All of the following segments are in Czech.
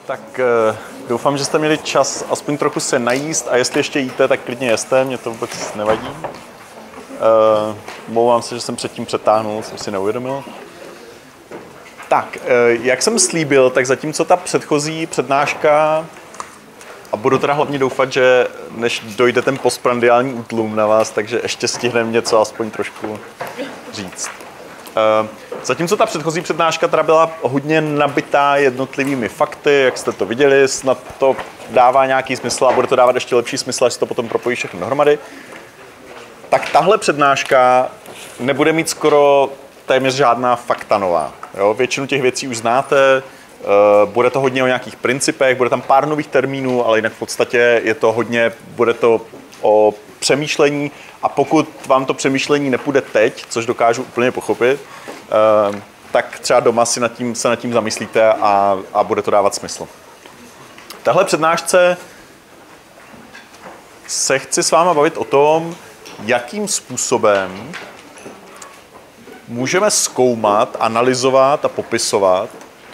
Tak doufám, že jste měli čas aspoň trochu se najíst a jestli ještě jíte, tak klidně jeste, mě to vůbec nevadí. Mluvám se, že jsem předtím přetáhnul, jsem si neuvědomil. Tak, jak jsem slíbil, tak zatímco ta předchozí přednáška, a budu teda hlavně doufat, že než dojde ten postprandiální útlum na vás, takže ještě stihneme něco aspoň trošku říct. Zatímco ta předchozí přednáška teda byla hodně nabitá jednotlivými fakty, jak jste to viděli, snad to dává nějaký smysl a bude to dávat ještě lepší smysl, až se to potom propojí všechno dohromady, tak tahle přednáška nebude mít skoro téměř žádná fakta nová. Jo? Většinu těch věcí už znáte, bude to hodně o nějakých principech, bude tam pár nových termínů, ale jinak v podstatě je to hodně, bude to o přemýšlení a pokud vám to přemýšlení nepůjde teď, což dokážu úplně pochopit, tak třeba doma se nad tím zamyslíte a bude to dávat smysl. V téhle přednášce se chci s váma bavit o tom, jakým způsobem můžeme zkoumat, analyzovat a popisovat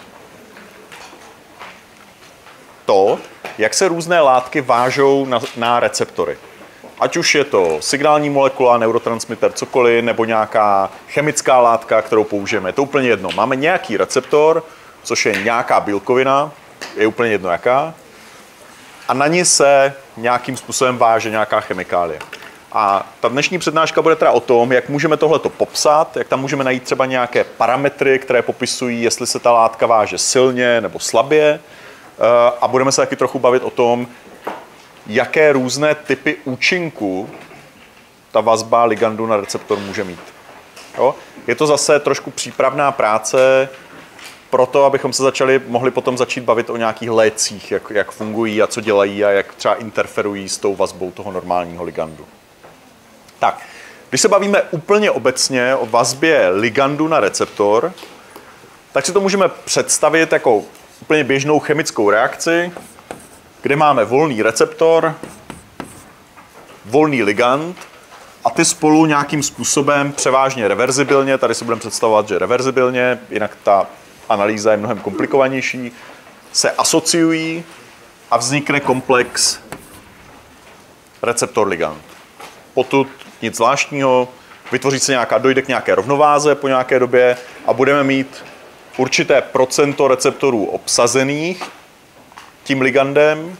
to, jak se různé látky vážou na receptory. Ať už je to signální molekula, neurotransmitter, cokoliv, nebo nějaká chemická látka, kterou použijeme. Je to úplně jedno. Máme nějaký receptor, což je nějaká bílkovina, je úplně jedno jaká, a na ní se nějakým způsobem váže nějaká chemikálie. A ta dnešní přednáška bude teda o tom, jak můžeme tohleto popsat, jak tam můžeme najít třeba nějaké parametry, které popisují, jestli se ta látka váže silně nebo slabě. A budeme se taky trochu bavit o tom, jaké různé typy účinků ta vazba ligandu na receptor může mít. Jo? Je to zase trošku přípravná práce pro to, abychom se mohli potom začít bavit o nějakých lécích, jak fungují a co dělají a jak třeba interferují s tou vazbou toho normálního ligandu. Tak, když se bavíme úplně obecně o vazbě ligandu na receptor, tak si to můžeme představit jako úplně běžnou chemickou reakci, kde máme volný receptor, volný ligand a ty spolu nějakým způsobem převážně reverzibilně, tady si budeme představovat, že reverzibilně, jinak ta analýza je mnohem komplikovanější, se asociují a vznikne komplex receptor-ligand. Potud nic zvláštního, vytvoří se dojde k nějaké rovnováze po nějaké době a budeme mít určité procento receptorů obsazených tím ligandem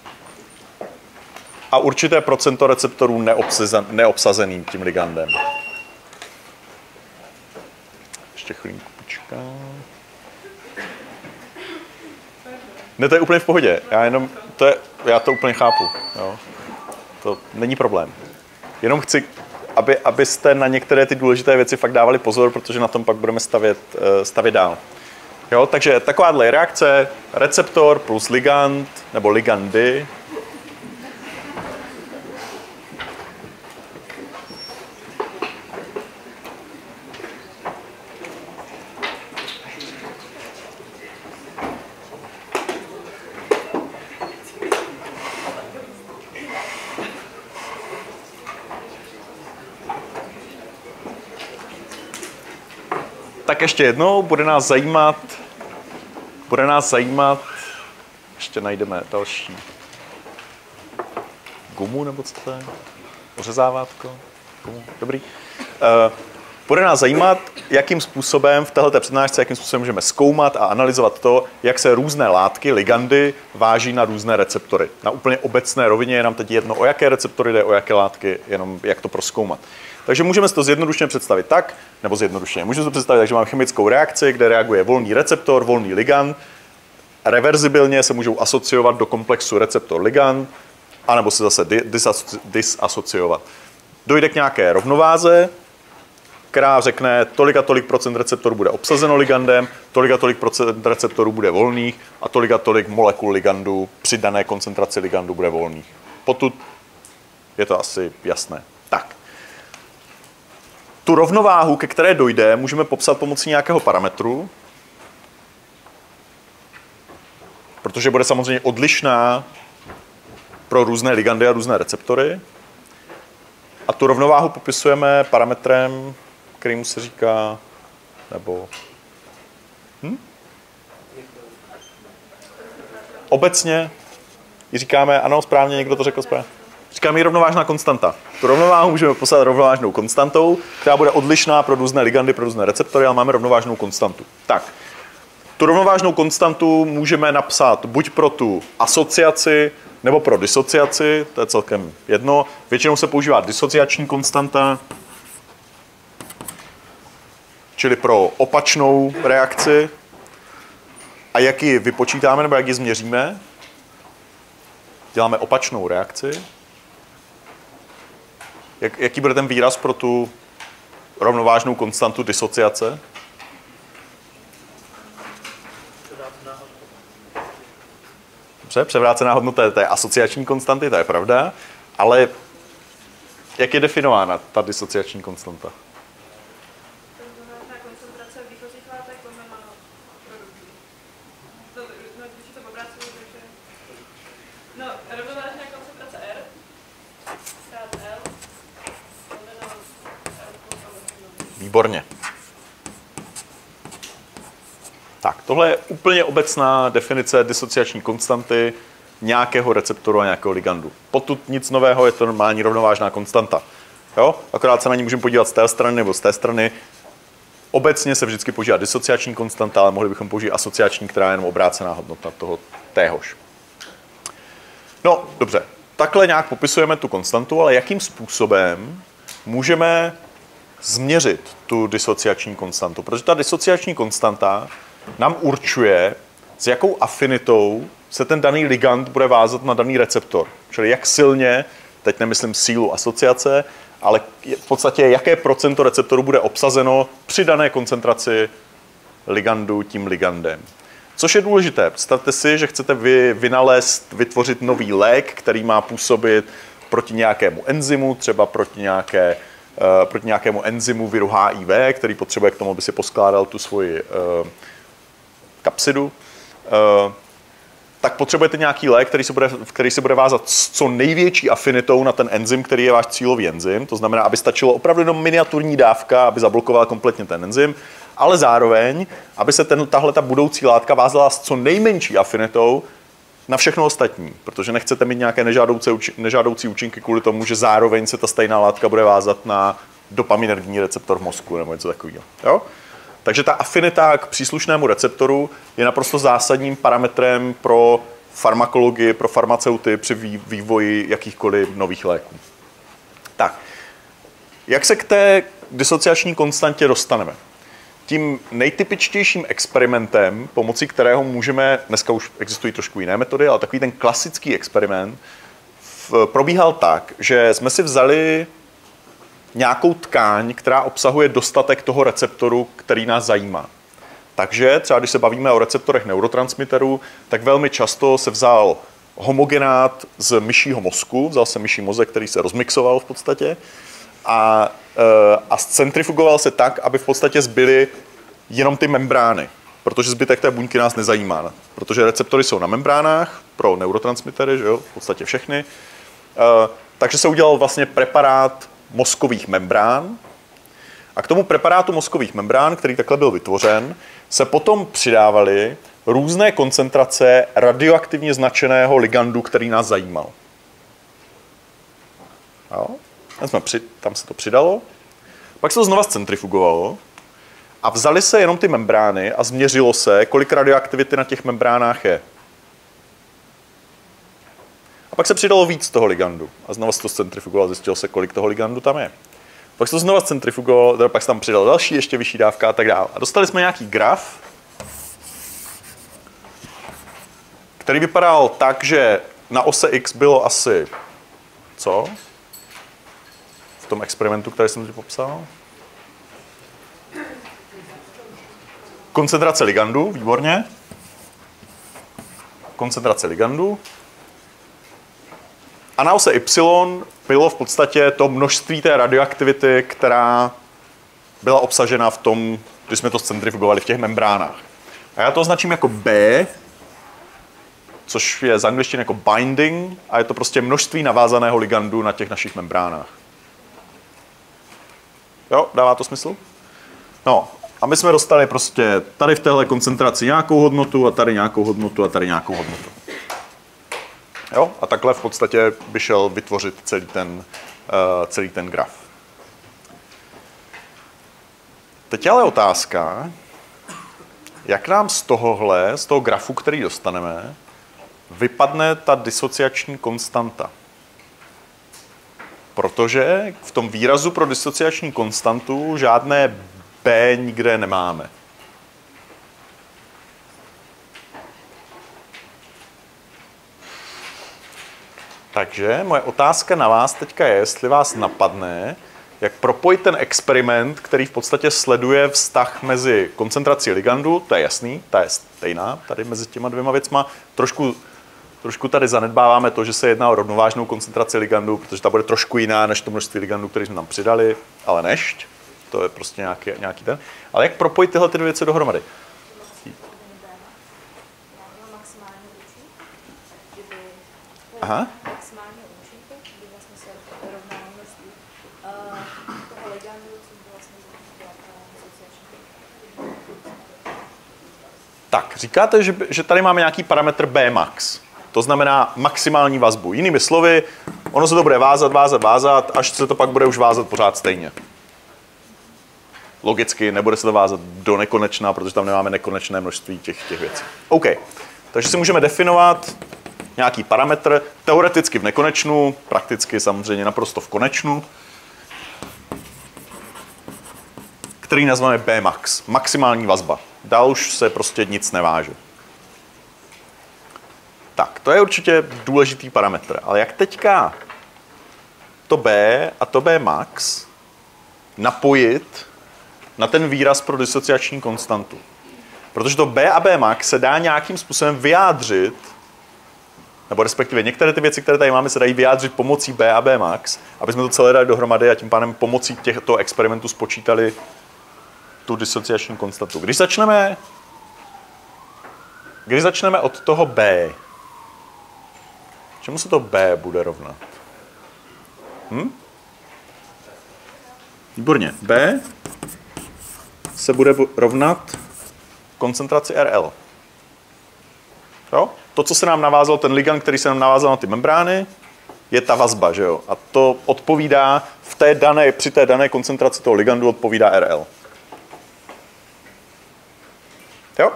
a určité procento receptorů neobsazeným tím ligandem. Ještě chvilinku počkám. Ne, to je úplně v pohodě. Já to úplně chápu. Jo. To není problém. Jenom chci, abyste na některé ty důležité věci fakt dávali pozor, protože na tom pak budeme stavět dál. Jo, takže takováhle reakce, receptor plus ligand, nebo ligandy. Tak ještě jednou, bude nás zajímat, ještě najdeme další gumu, nebo co to je? Ořezávátko? Gumu? Dobrý. Bude nás zajímat, jakým způsobem v této přednášce, jakým způsobem můžeme zkoumat a analyzovat to, jak se různé látky, ligandy, váží na různé receptory. Na úplně obecné rovině je nám teď jedno, o jaké receptory jde, o jaké látky, jenom jak to prozkoumat. Takže můžeme si to zjednodušeně představit tak, nebo zjednodušeně. Můžeme si to představit tak, že máme chemickou reakci, kde reaguje volný receptor, volný ligand. Reverzibilně se můžou asociovat do komplexu receptor-ligand, anebo se zase disasociovat. Dojde k nějaké rovnováze, která řekne, tolik a tolik procent receptorů bude obsazeno ligandem, tolik a tolik procent receptorů bude volných a tolik molekul ligandu při dané koncentraci ligandu bude volných. Potud je to asi jasné. Tak. Tu rovnováhu, ke které dojde, můžeme popsat pomocí nějakého parametru, protože bude samozřejmě odlišná pro různé ligandy a různé receptory. A tu rovnováhu popisujeme parametrem, kterýmu se říká, nebo obecně říkáme, ano, správně, někdo to řekl správně. Říkáme jí rovnovážná konstanta. Tu rovnováhu můžeme poslat rovnovážnou konstantou, která bude odlišná pro různé ligandy, pro různé receptory, ale máme rovnovážnou konstantu. Tak, tu rovnovážnou konstantu můžeme napsat buď pro tu asociaci, nebo pro disociaci, to je celkem jedno. Většinou se používá disociační konstanta, čili pro opačnou reakci. A jak ji vypočítáme, nebo jak ji změříme? Děláme opačnou reakci. Jaký bude ten výraz pro tu rovnovážnou konstantu disociace? Dobře, převrácená hodnota, to je asociační konstanty, to je pravda, ale jak je definována ta disociační konstanta? Rovnovážná koncentrace výchozích látek lomeno produktů. Když je to obráceně, takže... No, rovnovážná koncentrace R krát L lomeno R plus L. Výborně. Tak, tohle je úplně obecná definice disociační konstanty nějakého receptoru a nějakého ligandu. Potud nic nového, je to normální rovnovážná konstanta. Jo? Akorát se na ní můžeme podívat z té strany nebo z té strany. Obecně se vždycky používá disociační konstanta, ale mohli bychom použít asociační, která je jenom obrácená hodnota toho téhož. No, dobře. Takhle nějak popisujeme tu konstantu, ale jakým způsobem můžeme změřit tu disociační konstantu? Protože ta disociační konstanta nám určuje, s jakou afinitou se ten daný ligand bude vázat na daný receptor. Čili jak silně, teď nemyslím sílu asociace, ale v podstatě jaké procento receptoru bude obsazeno při dané koncentraci ligandu tím ligandem. Což je důležité. Představte si, že chcete vynalézt, vytvořit nový lék, který má působit proti nějakému enzymu, třeba proti nějakému enzymu viru HIV, který potřebuje k tomu, aby si poskládal tu svoji kapsidu, tak potřebujete nějaký lék, který se bude vázat s co největší afinitou na ten enzym, který je váš cílový enzym. To znamená, aby stačilo opravdu jenom miniaturní dávka, aby zablokovala kompletně ten enzym, ale zároveň, aby se tahleta budoucí látka vázala s co nejmenší afinitou na všechno ostatní, protože nechcete mít nějaké nežádoucí účinky kvůli tomu, že zároveň se ta stejná látka bude vázat na dopaminergní receptor v mozku nebo něco takového. Jo? Takže ta afinita k příslušnému receptoru je naprosto zásadním parametrem pro farmakologii, pro farmaceuty při vývoji jakýchkoliv nových léků. Tak, jak se k té disociační konstantě dostaneme? Tím nejtypičtějším experimentem, pomocí kterého můžeme, dneska už existují trošku jiné metody, ale takový ten klasický experiment probíhal tak, že jsme si vzali nějakou tkáň, která obsahuje dostatek toho receptoru, který nás zajímá. Takže třeba když se bavíme o receptorech neurotransmiterů, tak velmi často se vzal homogenát z myšího mozku, vzal se myší mozek, který se rozmixoval v podstatě a zcentrifugoval se tak, aby v podstatě zbyly jenom ty membrány, protože zbytek té buňky nás nezajímá, protože receptory jsou na membránách pro neurotransmitery, že jo, v podstatě všechny. Takže se udělal vlastně preparát mozkových membrán a k tomu preparátu mozkových membrán, který takhle byl vytvořen, se potom přidávaly různé koncentrace radioaktivně značeného ligandu, který nás zajímal. Jo? Tam se to přidalo, pak se to znova zcentrifugovalo a vzali se jenom ty membrány a změřilo se, kolik radioaktivity na těch membránách je. A pak se přidalo víc toho ligandu a znova se to zcentrifugovalo, zjistilo se, kolik toho ligandu tam je. Pak se to znova zcentrifugovalo, pak se tam přidalo další, ještě vyšší dávka a tak dále. A dostali jsme nějaký graf, který vypadal tak, že na ose X bylo asi co? V tom experimentu, který jsem ti popsal. Koncentrace ligandu, výborně. Koncentrace ligandu. A na ose Y bylo v podstatě to množství té radioaktivity, která byla obsažena v tom, když jsme to zcentrifugovali v těch membránách. A já to označím jako B, což je z angličtiny jako binding, a je to prostě množství navázaného ligandu na těch našich membránách. Jo, dává to smysl? No, a my jsme dostali prostě tady v téhle koncentraci nějakou hodnotu a tady nějakou hodnotu a tady nějakou hodnotu. Jo? A takhle v podstatě by šel vytvořit celý ten graf. Teď je ale otázka, jak nám z toho grafu, který dostaneme, vypadne ta disociační konstanta. Protože v tom výrazu pro disociační konstantu žádné B nikde nemáme. Takže moje otázka na vás teďka je, jestli vás napadne, jak propojit ten experiment, který v podstatě sleduje vztah mezi koncentrací ligandu, to je jasný, ta je stejná tady mezi těma dvěma věcma. Trošku tady zanedbáváme to, že se jedná o rovnovážnou koncentraci ligandu, protože ta bude trošku jiná než to množství ligandů, které jsme tam přidali, ale nešť, to je prostě nějaký ten. Ale jak propojit tyhle dvě věci dohromady? Aha. Tak, říkáte, že tady máme nějaký parametr Bmax. To znamená maximální vazbu. Jinými slovy, ono se to bude vázat, až se to pak bude už vázat pořád stejně. Logicky, nebude se to vázat do nekonečna, protože tam nemáme nekonečné množství těch věcí. OK, takže si můžeme definovat nějaký parametr, teoreticky v nekonečnu, prakticky samozřejmě naprosto v konečnu, který nazveme Bmax, maximální vazba. Dál už se prostě nic neváže. Tak, to je určitě důležitý parametr, ale jak teďka to B a to Bmax napojit na ten výraz pro disociační konstantu? Protože to B a Bmax se dá nějakým způsobem vyjádřit, nebo respektive některé ty věci, které tady máme, se dají vyjádřit pomocí B a Bmax, aby jsme to celé dali dohromady a tím pádem pomocí těchto experimentů spočítali tu disociační konstantu. Když začneme od toho B, čemu se to B bude rovnat? Výborně. B se bude rovnat koncentraci RL. Jo? To, co se nám navázal, ten ligand, který se nám navázal na ty membrány, je ta vazba, že jo? A to odpovídá při té dané koncentraci toho ligandu odpovídá RL. Jo?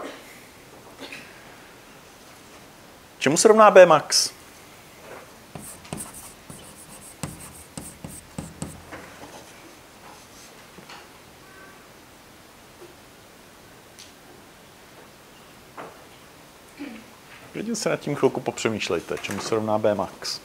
Čemu se rovná Bmax? Klidně se nad tím chvilku popřemýšlejte, čemu se rovná Bmax.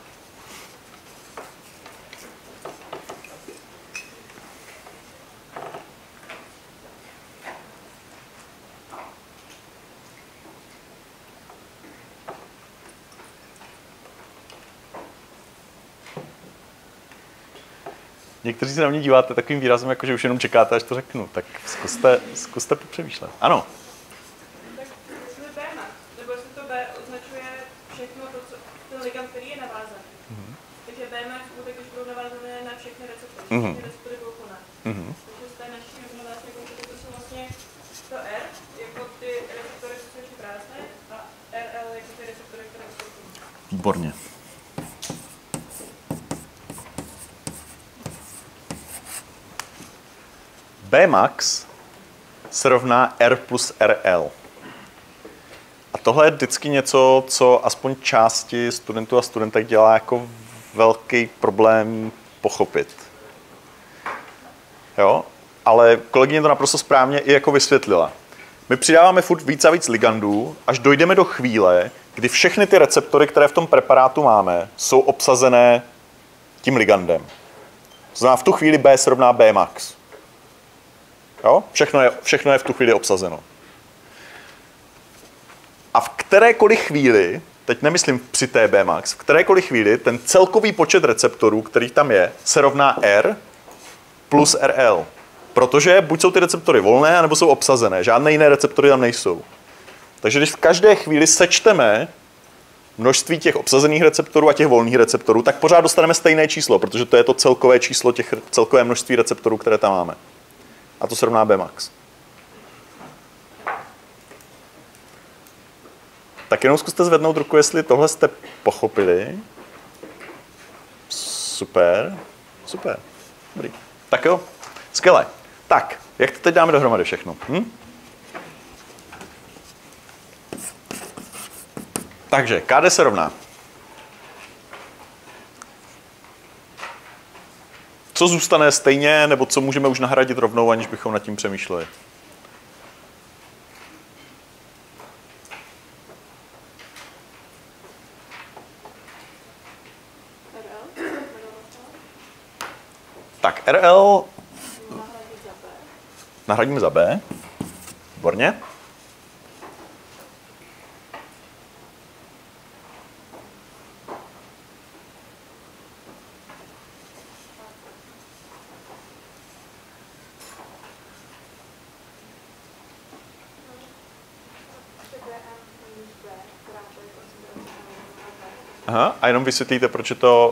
Někteří se na mě díváte takovým výrazem, jako že už jenom čekáte, až to řeknu. Tak zkuste popřemýšlet. Ano. Tak jestli Bmax, nebo jestli to B označuje všechno to, co ten ligand, který je navázaný. Takže Bmax bude, když budou navázané na všechny receptory. Všechny receptory budou plné. Takže z té naší rovnovážné koncentrace to jsou vlastně to R, jako ty receptory, co jsou ještě prázdné, a RL jako ty receptory, které jsou plné. Výborně. Bmax se rovná R plus RL. A tohle je vždycky něco, co aspoň části studentů a studentek dělá jako velký problém pochopit. Jo? Ale kolegyně to naprosto správně i jako vysvětlila. My přidáváme furt víc a víc ligandů, až dojdeme do chvíle, kdy všechny ty receptory, které v tom preparátu máme, jsou obsazené tím ligandem. To znamená, v tu chvíli B se rovná Bmax. Jo? Všechno je v tu chvíli obsazeno. A v kterékoliv chvíli, teď nemyslím při té Bmax, v kterékoliv chvíli ten celkový počet receptorů, který tam je, se rovná R plus RL. Protože buď jsou ty receptory volné, nebo jsou obsazené. Žádné jiné receptory tam nejsou. Takže když v každé chvíli sečteme množství těch obsazených receptorů a těch volných receptorů, tak pořád dostaneme stejné číslo, protože to je to celkové číslo celkové množství receptorů, které tam máme. A to se rovná Bmax. Tak jenom zkuste zvednout ruku, jestli tohle jste pochopili. Super, super, dobrý. Tak jo, skvěle. Tak, jak to teď dáme dohromady všechno? Takže KD se rovná. Co zůstane stejně, nebo co můžeme už nahradit rovnou, aniž bychom nad tím přemýšleli? Tak RL nahradíme za B. Výborně. Aha, a jenom vysvětlíte, proč je to...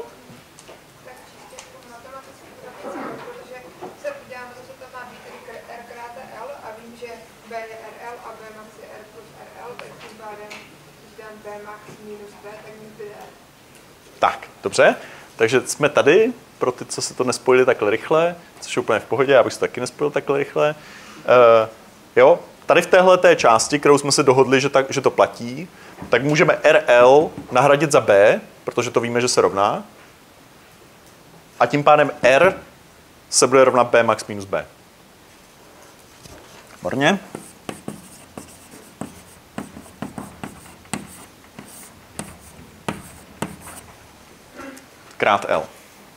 Protože se podíváme, že to má být R krát L a vím, že B je RL a B max je R plus RL, tak tím pádem, když dám B max minus B, tak mi zbyde R. Tak, dobře. Takže jsme tady, pro ty, co se to nespojili takhle rychle, což je úplně v pohodě, já bych se taky nespojil takhle rychle. Jo, tady v téhle té části, kterou jsme se dohodli, že to platí, tak můžeme RL nahradit za B, protože to víme, že se rovná. A tím pádem R se bude rovnat B max minus B. Výborně. Krát L.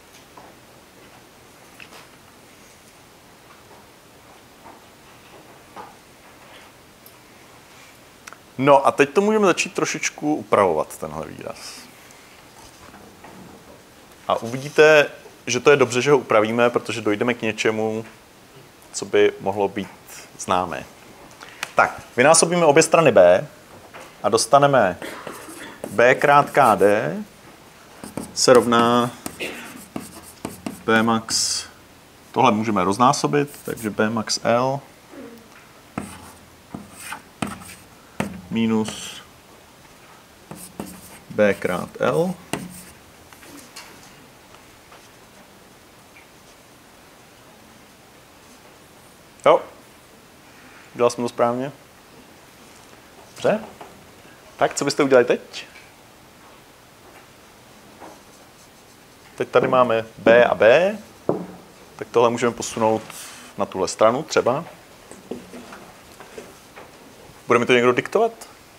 No a teď to můžeme začít trošičku upravovat, tenhle výraz. A uvidíte, že to je dobře, že ho upravíme, protože dojdeme k něčemu, co by mohlo být známé. Tak, vynásobíme obě strany B a dostaneme B krát KD se rovná B max, tohle můžeme roznásobit, takže B max L minus B krát L jo, dělal jsem to správně. Dobře. Tak, co byste udělali teď? Teď tady máme B a B, tak tohle můžeme posunout na tuhle stranu třeba. Bude mi to někdo diktovat?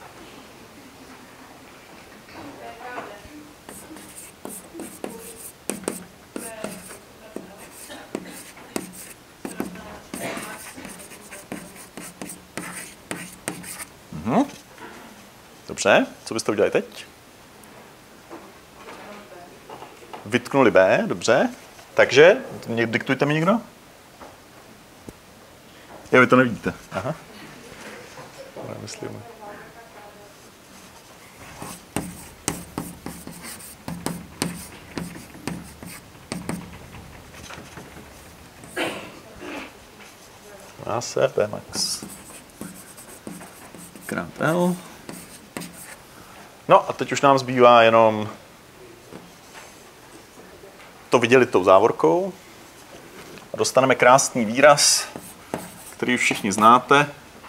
Dobře, co byste udělali teď? Vytknuli B, dobře. Takže, diktujte mi někdo? Jo, vy to nevidíte. Aha. Myslím. Má se B max krát L. No a teď už nám zbývá jenom to vydělit tou závorkou. A dostaneme krásný výraz, který už všichni znáte.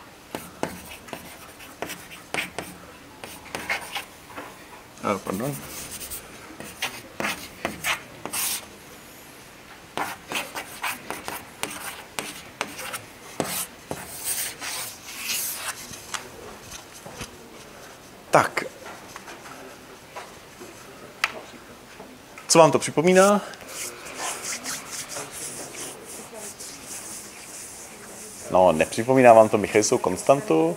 Pardon. Tak. Co vám to připomíná? No, nepřipomíná vám to Michalisovou konstantu,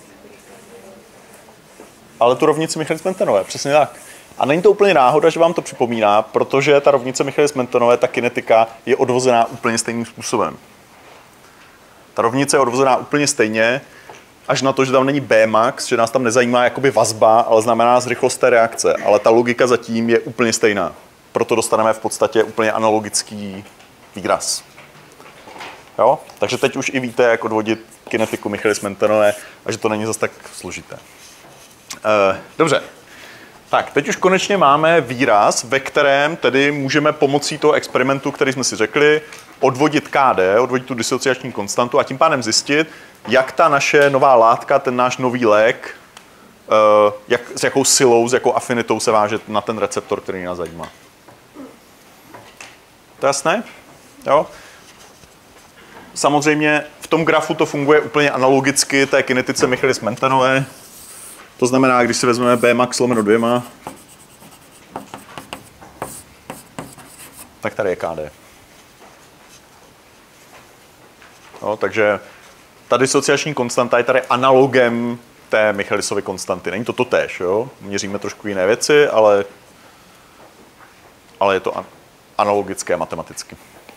ale tu rovnici Michalis-Mentonové, přesně tak. A není to úplně náhoda, že vám to připomíná, protože ta rovnice Michalis-Mentonové, ta kinetika, je odvozená úplně stejným způsobem. Ta rovnice je odvozená úplně stejně, až na to, že tam není Bmax, že nás tam nezajímá jakoby vazba, ale znamená nás rychlost té reakce. Ale ta logika zatím je úplně stejná. Proto dostaneme v podstatě úplně analogický výraz. Jo? Takže teď už i víte, jak odvodit kinetiku Michalis-Mentonové a že to není zase tak složité. Dobře. Tak, teď už konečně máme výraz, ve kterém tedy můžeme pomocí toho experimentu, který jsme si řekli, odvodit KD, odvodit tu disociační konstantu a tím pádem zjistit, jak ta naše nová látka, ten náš nový lék, s jakou silou, s jakou afinitou se váže na ten receptor, který nás zajímá. To je jasné? Jo? Samozřejmě v tom grafu to funguje úplně analogicky té kinetice Michaelis-Mentenové. To znamená, když si vezmeme Bmax lomeno 2, tak tady je KD. No, takže ta disociační konstanta je tady analogem té Michaelisovy konstanty. Není to totéž, jo? Měříme trošku jiné věci, ale je to analogické matematicky.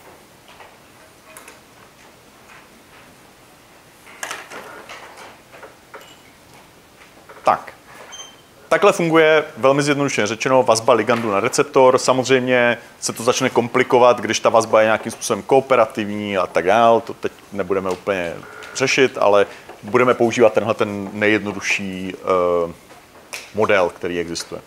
Tak. Takhle funguje velmi zjednodušeně řečeno vazba ligandu na receptor. Samozřejmě se to začne komplikovat, když ta vazba je nějakým způsobem kooperativní a tak dále. To teď nebudeme úplně řešit, ale budeme používat tenhle ten nejjednodušší model, který existuje.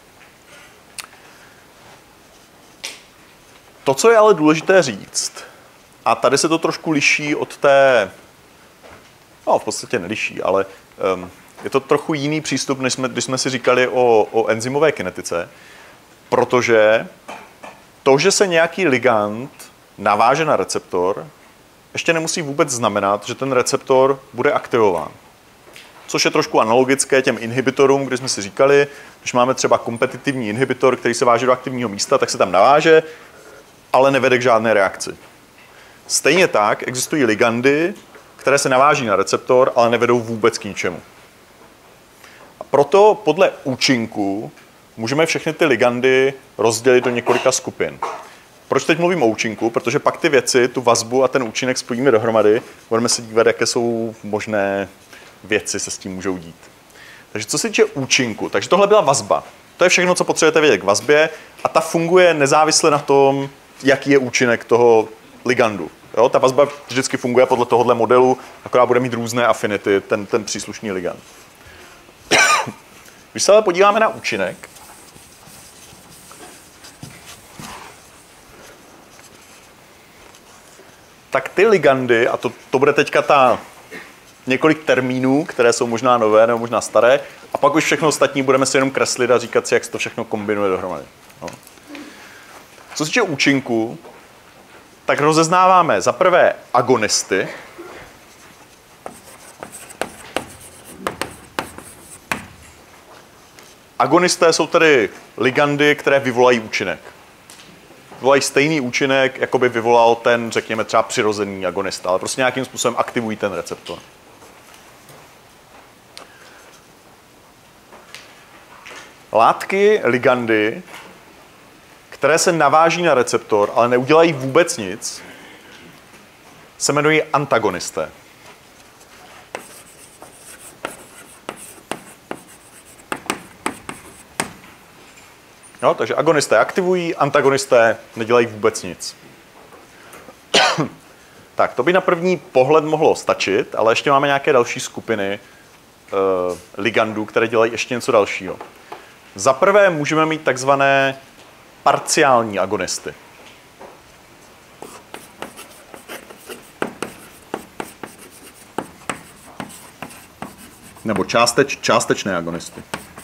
To, co je ale důležité říct, a tady se to trošku liší od té, no v podstatě neliší, ale je to trochu jiný přístup, než když jsme si říkali o enzymové kinetice, protože to, že se nějaký ligand naváže na receptor, ještě nemusí vůbec znamenat, že ten receptor bude aktivován. Což je trošku analogické těm inhibitorům, kdy jsme si říkali, když máme třeba kompetitivní inhibitor, který se váže do aktivního místa, tak se tam naváže, ale nevede k žádné reakci. Stejně tak existují ligandy, které se naváží na receptor, ale nevedou vůbec k ničemu. A proto podle účinku můžeme všechny ty ligandy rozdělit do několika skupin. Proč teď mluvím o účinku? Protože pak ty věci, tu vazbu a ten účinek spojíme dohromady, budeme se dívat, jaké jsou možné věci se s tím můžou dít. Takže co se týče účinku, takže tohle byla vazba. To je všechno, co potřebujete vědět k vazbě a ta funguje nezávisle na tom, jaký je účinek toho ligandu. Jo? Ta vazba vždycky funguje podle tohohle modelu, akorát bude mít různé afinity, ten příslušný ligand. Když se ale podíváme na účinek, tak ty ligandy, a to bude teďka několik termínů, které jsou možná nové nebo možná staré, a pak už všechno ostatní budeme si jenom kreslit a říkat si, jak se to všechno kombinuje dohromady. No. Co se týče účinku, tak rozeznáváme za prvé agonisty. Agonisté jsou tedy ligandy, které vyvolají účinek. Vyvolají stejný účinek, jako by vyvolal ten, řekněme, třeba přirozený agonista, ale prostě nějakým způsobem aktivují ten receptor. Látky, ligandy, které se naváží na receptor, ale neudělají vůbec nic, se jmenují antagonisté. No, takže agonisté aktivují, antagonisté nedělají vůbec nic. Tak, to by na první pohled mohlo stačit, ale ještě máme nějaké další skupiny ligandů, které dělají ještě něco dalšího. Za prvé můžeme mít takzvané parciální agonisty. Nebo částečné agonisty.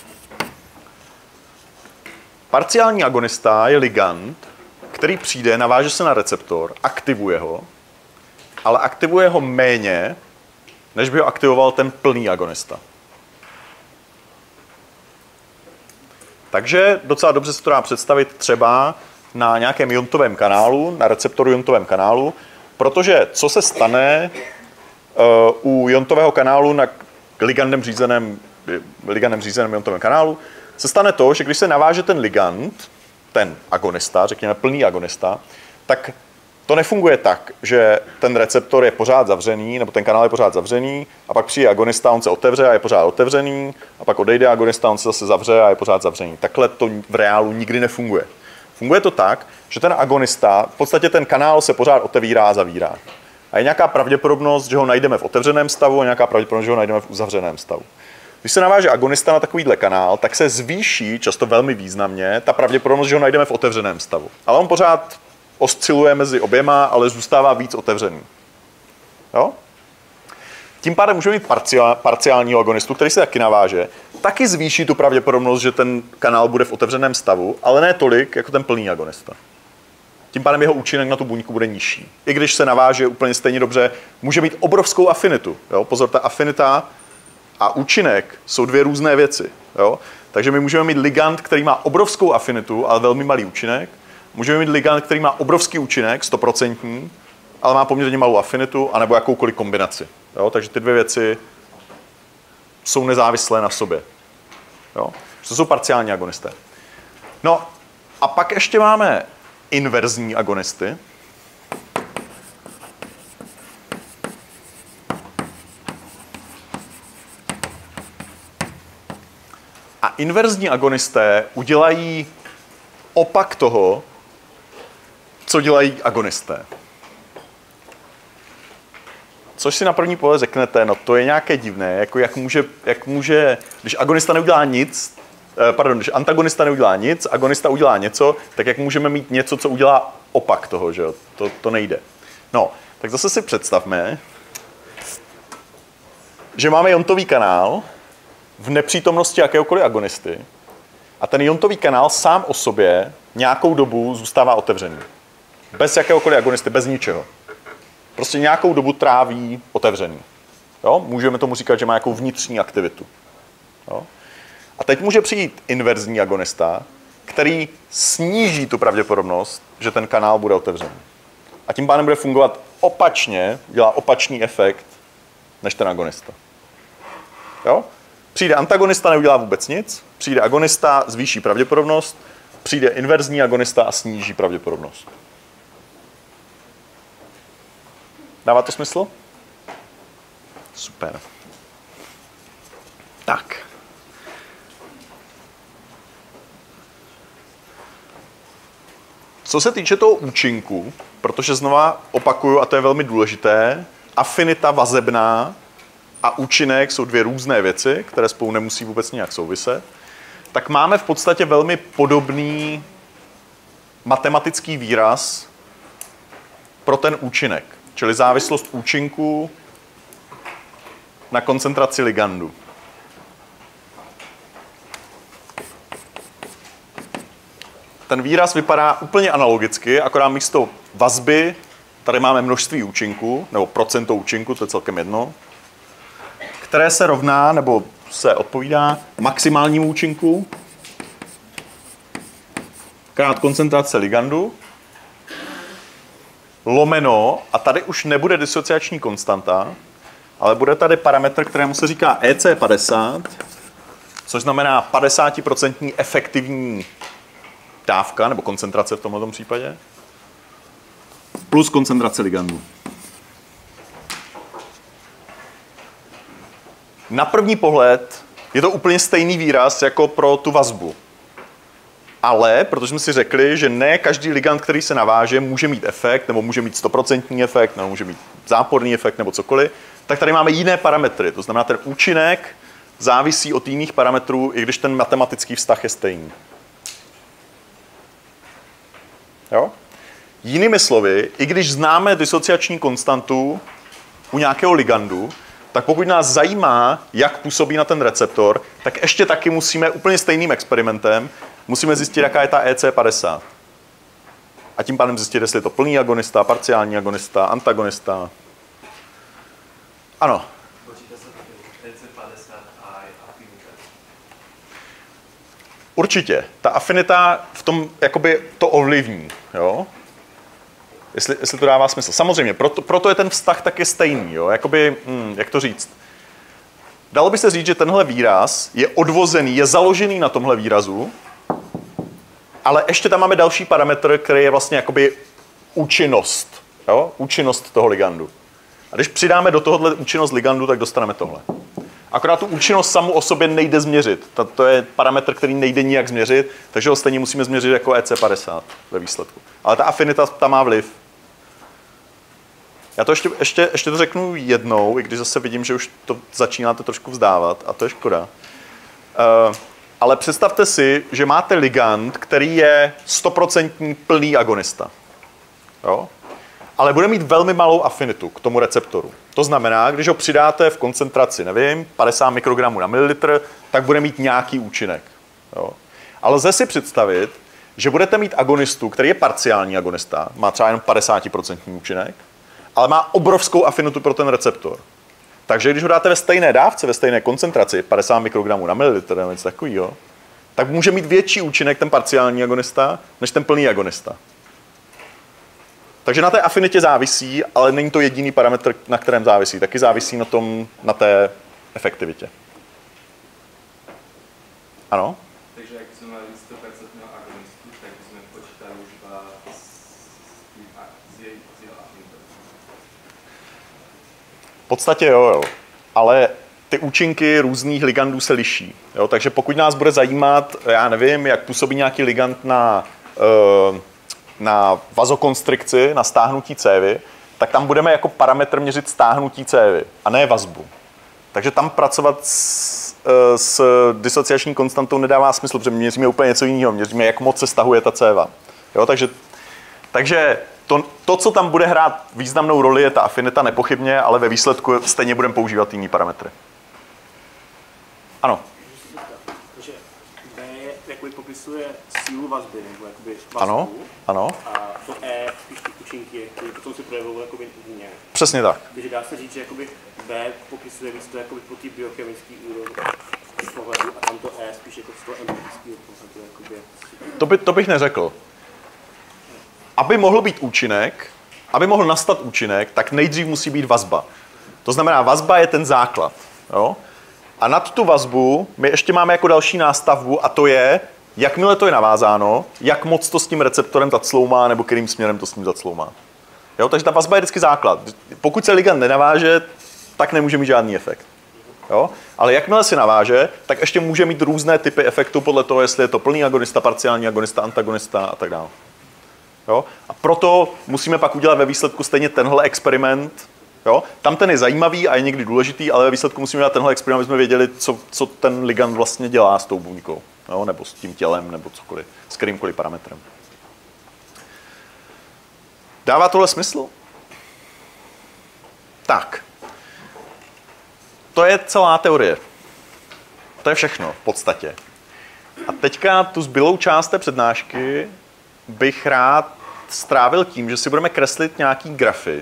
Parciální agonista je ligand, který přijde, naváže se na receptor, aktivuje ho, ale aktivuje ho méně, než by ho aktivoval ten plný agonista. Takže docela dobře se to dá představit třeba na nějakém iontovém kanálu, na receptoru iontovém kanálu, protože co se stane u iontového kanálu na ligandem řízeném iontovém kanálu, se stane to, že když se naváže ten ligand, ten agonista, řekněme plný agonista, tak to nefunguje tak, že ten receptor je pořád zavřený, nebo ten kanál je pořád zavřený, a pak přijde agonista, on se otevře a je pořád otevřený, a pak odejde agonista, on se zase zavře a je pořád zavřený. Takhle to v reálu nikdy nefunguje. Funguje to tak, že ten agonista, v podstatě ten kanál se pořád otevírá a zavírá. A je nějaká pravděpodobnost, že ho najdeme v otevřeném stavu, a nějaká pravděpodobnost, že ho najdeme v uzavřeném stavu. Když se naváže agonista na takovýhle kanál, tak se zvýší, často velmi významně, ta pravděpodobnost, že ho najdeme v otevřeném stavu. Ale on pořád osciluje mezi oběma, ale zůstává víc otevřený. Jo? Tím pádem můžeme mít parciálního agonistu, který se taky naváže, taky zvýší tu pravděpodobnost, že ten kanál bude v otevřeném stavu, ale ne tolik, jako ten plný agonista. Tím pádem jeho účinek na tu buňku bude nižší. I když se naváže úplně stejně dobře, může mít obrovskou afinitu. Jo? Pozor, ta afinita a účinek jsou dvě různé věci. Jo? Takže my můžeme mít ligand, který má obrovskou afinitu, ale velmi malý účinek. Můžeme mít ligand, který má obrovský účinek, 100%, ale má poměrně malou afinitu, anebo jakoukoliv kombinaci. Jo? Takže ty dvě věci jsou nezávislé na sobě. Jo? To jsou parciální agonisté. No a pak ještě máme inverzní agonisty. A inverzní agonisté udělají opak toho, co dělají agonisté. Což si na první pohled řeknete, no to je nějaké divné, jako jak může, když agonista neudělá nic, když antagonista neudělá nic, agonista udělá něco, tak jak můžeme mít něco, co udělá opak toho, že jo? To nejde. No, tak zase si představme, že máme iontový kanál v nepřítomnosti jakéhokoliv agonisty a ten iontový kanál sám o sobě nějakou dobu zůstává otevřený. Bez jakéhokoliv agonisty, bez ničeho. Prostě nějakou dobu tráví otevřený. Jo? Můžeme tomu říkat, že má nějakou vnitřní aktivitu. Jo? A teď může přijít inverzní agonista, který sníží tu pravděpodobnost, že ten kanál bude otevřený. A tím pádem bude fungovat opačně, dělá opačný efekt, než ten agonista. Jo? Přijde antagonista, neudělá vůbec nic, přijde agonista, zvýší pravděpodobnost, přijde inverzní agonista a sníží pravděpodobnost. Dává to smysl? Super. Tak. Co se týče toho účinku, protože znova opakuju, a to je velmi důležité, afinita vazebná a účinek jsou dvě různé věci, které spolu nemusí vůbec nějak souviset, tak máme v podstatě velmi podobný matematický výraz pro ten účinek, čili závislost účinku na koncentraci ligandu. Ten výraz vypadá úplně analogicky, akorát místo vazby tady máme množství účinků, nebo procento účinku, to je celkem jedno, které se rovná, nebo se odpovídá maximálnímu účinku krát koncentrace ligandu lomeno, a tady už nebude disociační konstanta, ale bude tady parametr, kterému se říká EC50, což znamená 50% efektivní dávka, nebo koncentrace v tomto případě, plus koncentrace ligandu. Na první pohled je to úplně stejný výraz jako pro tu vazbu. Ale, protože jsme si řekli, že ne každý ligand, který se naváže, může mít efekt, nebo může mít 100% efekt, nebo může mít záporný efekt, nebo cokoliv, tak tady máme jiné parametry. To znamená, ten účinek závisí od jiných parametrů, i když ten matematický vztah je stejný. Jo? Jinými slovy, i když známe disociační konstantu u nějakého ligandu, tak pokud nás zajímá, jak působí na ten receptor, tak ještě taky musíme úplně stejným experimentem musíme zjistit, jaká je ta EC50. A tím pádem zjistit, jestli je to plný agonista, parciální agonista, antagonista. Ano. Počítá se EC50 a afinita? Určitě. Ta afinita v tom jakoby to ovlivní. Jo? Jestli to dává smysl. Samozřejmě, proto je ten vztah taky stejný. Jo? Jakoby, jak to říct? Dalo by se říct, že tenhle výraz je odvozený, je založený na tomhle výrazu, ale ještě tam máme další parametr, který je vlastně jakoby účinnost. Jo? Účinnost toho ligandu. A když přidáme do tohohle účinnost ligandu, tak dostaneme tohle. Akorát tu účinnost samu o sobě nejde změřit. To je parametr, který nejde nijak změřit, takže ho stejně musíme změřit jako EC50 ve výsledku. Ale ta afinita tam má vliv. Já to ještě to řeknu jednou, i když zase vidím, že už to začínáte trošku vzdávat, a to je škoda. Ale představte si, že máte ligand, který je 100% plný agonista. Jo? Ale bude mít velmi malou afinitu k tomu receptoru. To znamená, když ho přidáte v koncentraci, nevím, 50 mikrogramů na mililitr, tak bude mít nějaký účinek. Jo? Ale lze si představit, že budete mít agonistu, který je parciální agonista, má třeba jenom 50% účinek, ale má obrovskou afinitu pro ten receptor. Takže když ho dáte ve stejné dávce, ve stejné koncentraci, 50 mikrogramů na mililitr nebo něco takového, tak může mít větší účinek ten parciální agonista, než ten plný agonista. Takže na té afinitě závisí, ale není to jediný parametr, na kterém závisí. Taky závisí na té efektivitě. Ano? Takže jak jsme mali 100% agonistu, tak jsme počítali už z jeho afinitou. V podstatě jo. Ale ty účinky různých ligandů se liší. Jo? Takže pokud nás bude zajímat, já nevím, jak působí nějaký ligand na vazokonstrikci, na stáhnutí cévy, tak tam budeme jako parametr měřit stáhnutí cévy a ne vazbu. Takže tam pracovat s disociační konstantou nedává smysl, protože měříme úplně něco jiného. Měříme, jak moc se stahuje ta céva. Jo, takže to, co tam bude hrát významnou roli, je ta afinita nepochybně, ale ve výsledku stejně budeme používat jiný parametry. Ano. Takže B jakoby popisuje sílu vazby, nebo jakoby vazbu. Ano, ano. A to E spíš ty účinky, které potom se projevují jakoby jinak. Přesně tak. Takže dá se říct, že jakoby B popisuje víc to jakoby po té biochemické úrovni pohledu a tam to E spíš jako z toho empirického pohledu jakoby. To bych neřekl. Aby mohl být účinek, aby mohl nastat účinek, tak nejdřív musí být vazba. To znamená, vazba je ten základ. Jo? A nad tu vazbu my ještě máme jako další nástavbu a to je, jakmile to je navázáno, jak moc to s tím receptorem zacloumá nebo kterým směrem to s ním zacloumá. Jo? Takže ta vazba je vždycky základ. Pokud se ligand nenaváže, tak nemůže mít žádný efekt. Jo? Ale jakmile si naváže, tak ještě může mít různé typy efektů podle toho, jestli je to plný agonista, parciální agonista, antagonista a tak dále. Jo? A proto musíme pak udělat ve výsledku stejně tenhle experiment. Jo? Tam ten je zajímavý a je někdy důležitý, ale ve výsledku musíme dělat tenhle experiment, aby jsme věděli, co ten ligand vlastně dělá s tou buňkou. Jo? Nebo s tím tělem, nebo cokoliv, s kterýmkoliv parametrem. Dává tohle smysl? Tak. To je celá teorie. To je všechno v podstatě. A teďka tu zbylou část té přednášky bych rád strávil tím, že si budeme kreslit nějaký grafy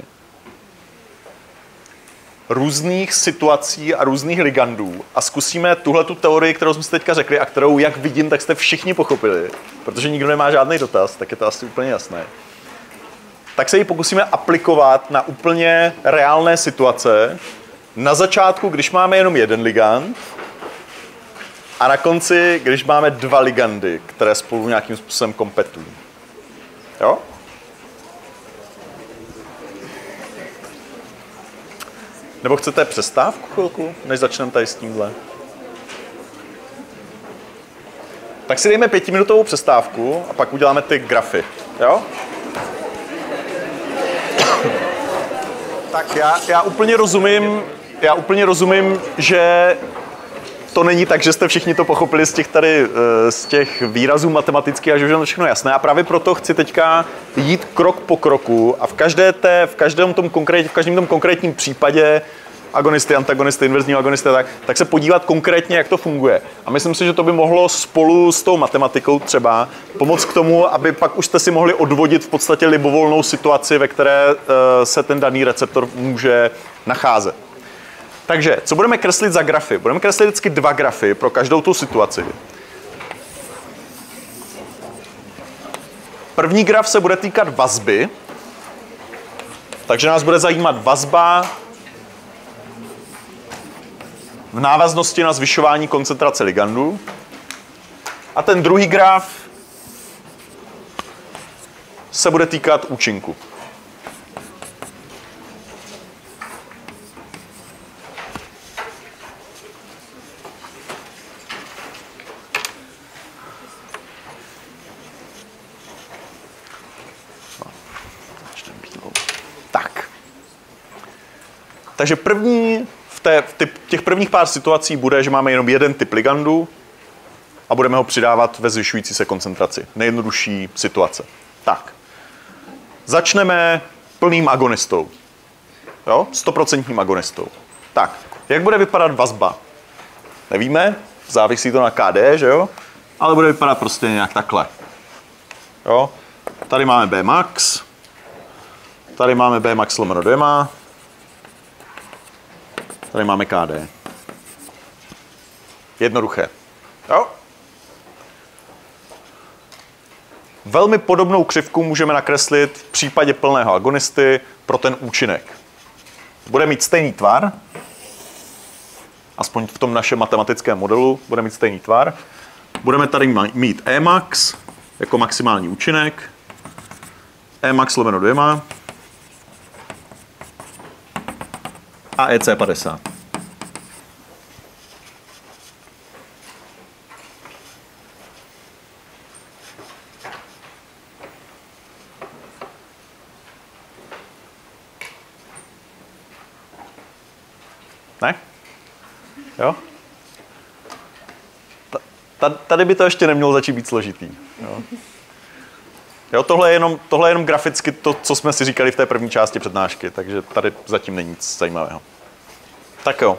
různých situací a různých ligandů a zkusíme tuhletu teorii, kterou jsme si teďka řekli a kterou, jak vidím, tak jste všichni pochopili, protože nikdo nemá žádný dotaz, tak je to asi úplně jasné. Tak se ji pokusíme aplikovat na úplně reálné situace. Na začátku, když máme jenom jeden ligand, a na konci, když máme dva ligandy, které spolu nějakým způsobem kompetují. Jo? Nebo chcete přestávku chvilku, než začneme tady s tímhle? Tak si dejme 5minutovou přestávku a pak uděláme ty grafy. Jo? Tak já úplně rozumím, že to není tak, že jste všichni to pochopili z těch výrazů matematických a že už je to všechno jasné. A právě proto chci teďka jít krok po kroku a v každém tom konkrétním případě agonisty, antagonisty, inverzního agonisty, tak se podívat konkrétně, jak to funguje. A myslím si, že to by mohlo spolu s tou matematikou třeba pomoct k tomu, aby pak už jste si mohli odvodit v podstatě libovolnou situaci, ve které se ten daný receptor může nacházet. Takže, co budeme kreslit za grafy? Budeme kreslit vždycky 2 grafy pro každou tu situaci. První graf se bude týkat vazby, takže nás bude zajímat vazba v návaznosti na zvyšování koncentrace ligandů. A ten druhý graf se bude týkat účinku. Tak. Takže v těch prvních pár situací bude, že máme jenom jeden typ ligandu a budeme ho přidávat ve zvyšující se koncentraci. Nejjednodušší situace. Tak. Začneme plným agonistou. Jo? 100% agonistou. Tak. Jak bude vypadat vazba? Nevíme, závisí to na KD, že jo? Ale bude vypadat prostě nějak takhle. Jo? Tady máme Bmax. Tady máme Bmax lomeno 2. Tady máme KD. Jednoduché. Jo? Velmi podobnou křivku můžeme nakreslit v případě plného agonisty pro ten účinek. Bude mít stejný tvar, aspoň v tom našem matematickém modelu bude mít stejný tvar. Budeme tady mít Emax jako maximální účinek, Emax lomeno 2 a EC50. Ne? Jo? Tady by to ještě nemělo začít být složitý. Jo, tohle je jenom graficky to, co jsme si říkali v té první části přednášky, takže tady zatím není nic zajímavého. Tak jo.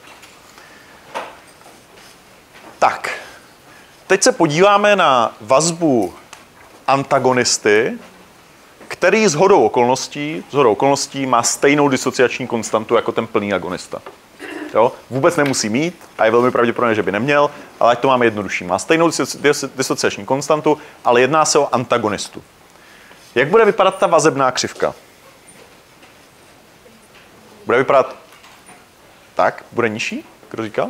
Tak. Teď se podíváme na vazbu antagonisty, který shodou okolností má stejnou disociační konstantu jako ten plný agonista. Jo? Vůbec nemusí mít a je velmi pravděpodobné, že by neměl, ale ať to máme jednodušší. Má stejnou disociační konstantu, ale jedná se o antagonistu. Jak bude vypadat ta vazebná křivka? Bude vypadat tak? Bude nižší? Kdo říkal?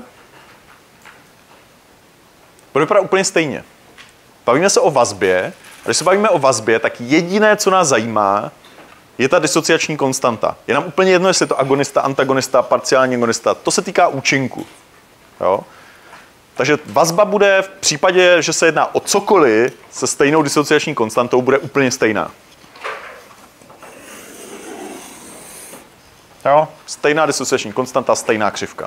Bude vypadat úplně stejně. Bavíme se o vazbě. A když se bavíme o vazbě, tak jediné, co nás zajímá, je ta disociační konstanta. Je nám úplně jedno, jestli je to agonista, antagonista, parciální agonista. To se týká účinku. Jo? Takže vazba bude v případě, že se jedná o cokoliv se stejnou disociační konstantou, bude úplně stejná. Jo? Stejná disociační konstanta, stejná křivka.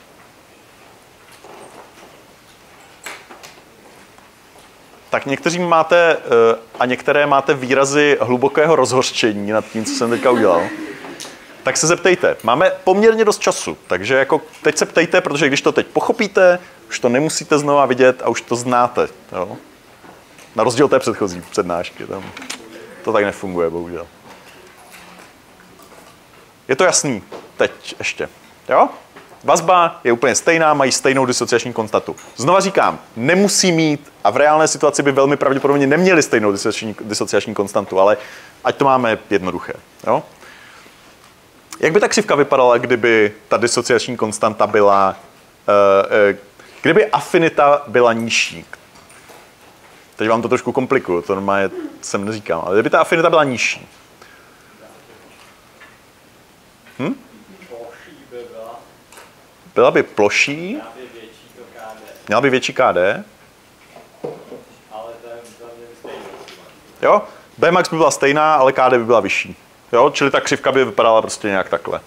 Tak někteří máte a některé máte výrazy hlubokého rozhořčení nad tím, co jsem teďka udělal. Tak se zeptejte. Máme poměrně dost času, takže jako teď se ptejte, protože když to teď pochopíte, už to nemusíte znova vidět a už to znáte. Jo? Na rozdíl té předchozí přednášky. Tam to tak nefunguje, bohužel. Je to jasný teď ještě. Jo? Vazba je úplně stejná, mají stejnou disociační konstantu. Znova říkám, nemusí mít a v reálné situaci by velmi pravděpodobně neměli stejnou disociační konstantu, ale ať to máme jednoduché. Jo? Jak by ta křivka vypadala, kdyby ta disociační konstanta byla, kdyby afinita byla nižší? Teď vám to trošku komplikuju, to normálně jsem neříkám, ale kdyby ta afinita byla nižší. Byla by ploší, měla by větší KD, jo? Bmax by byla stejná, ale KD by byla vyšší. Jo? Čili ta křivka by vypadala prostě nějak takhle.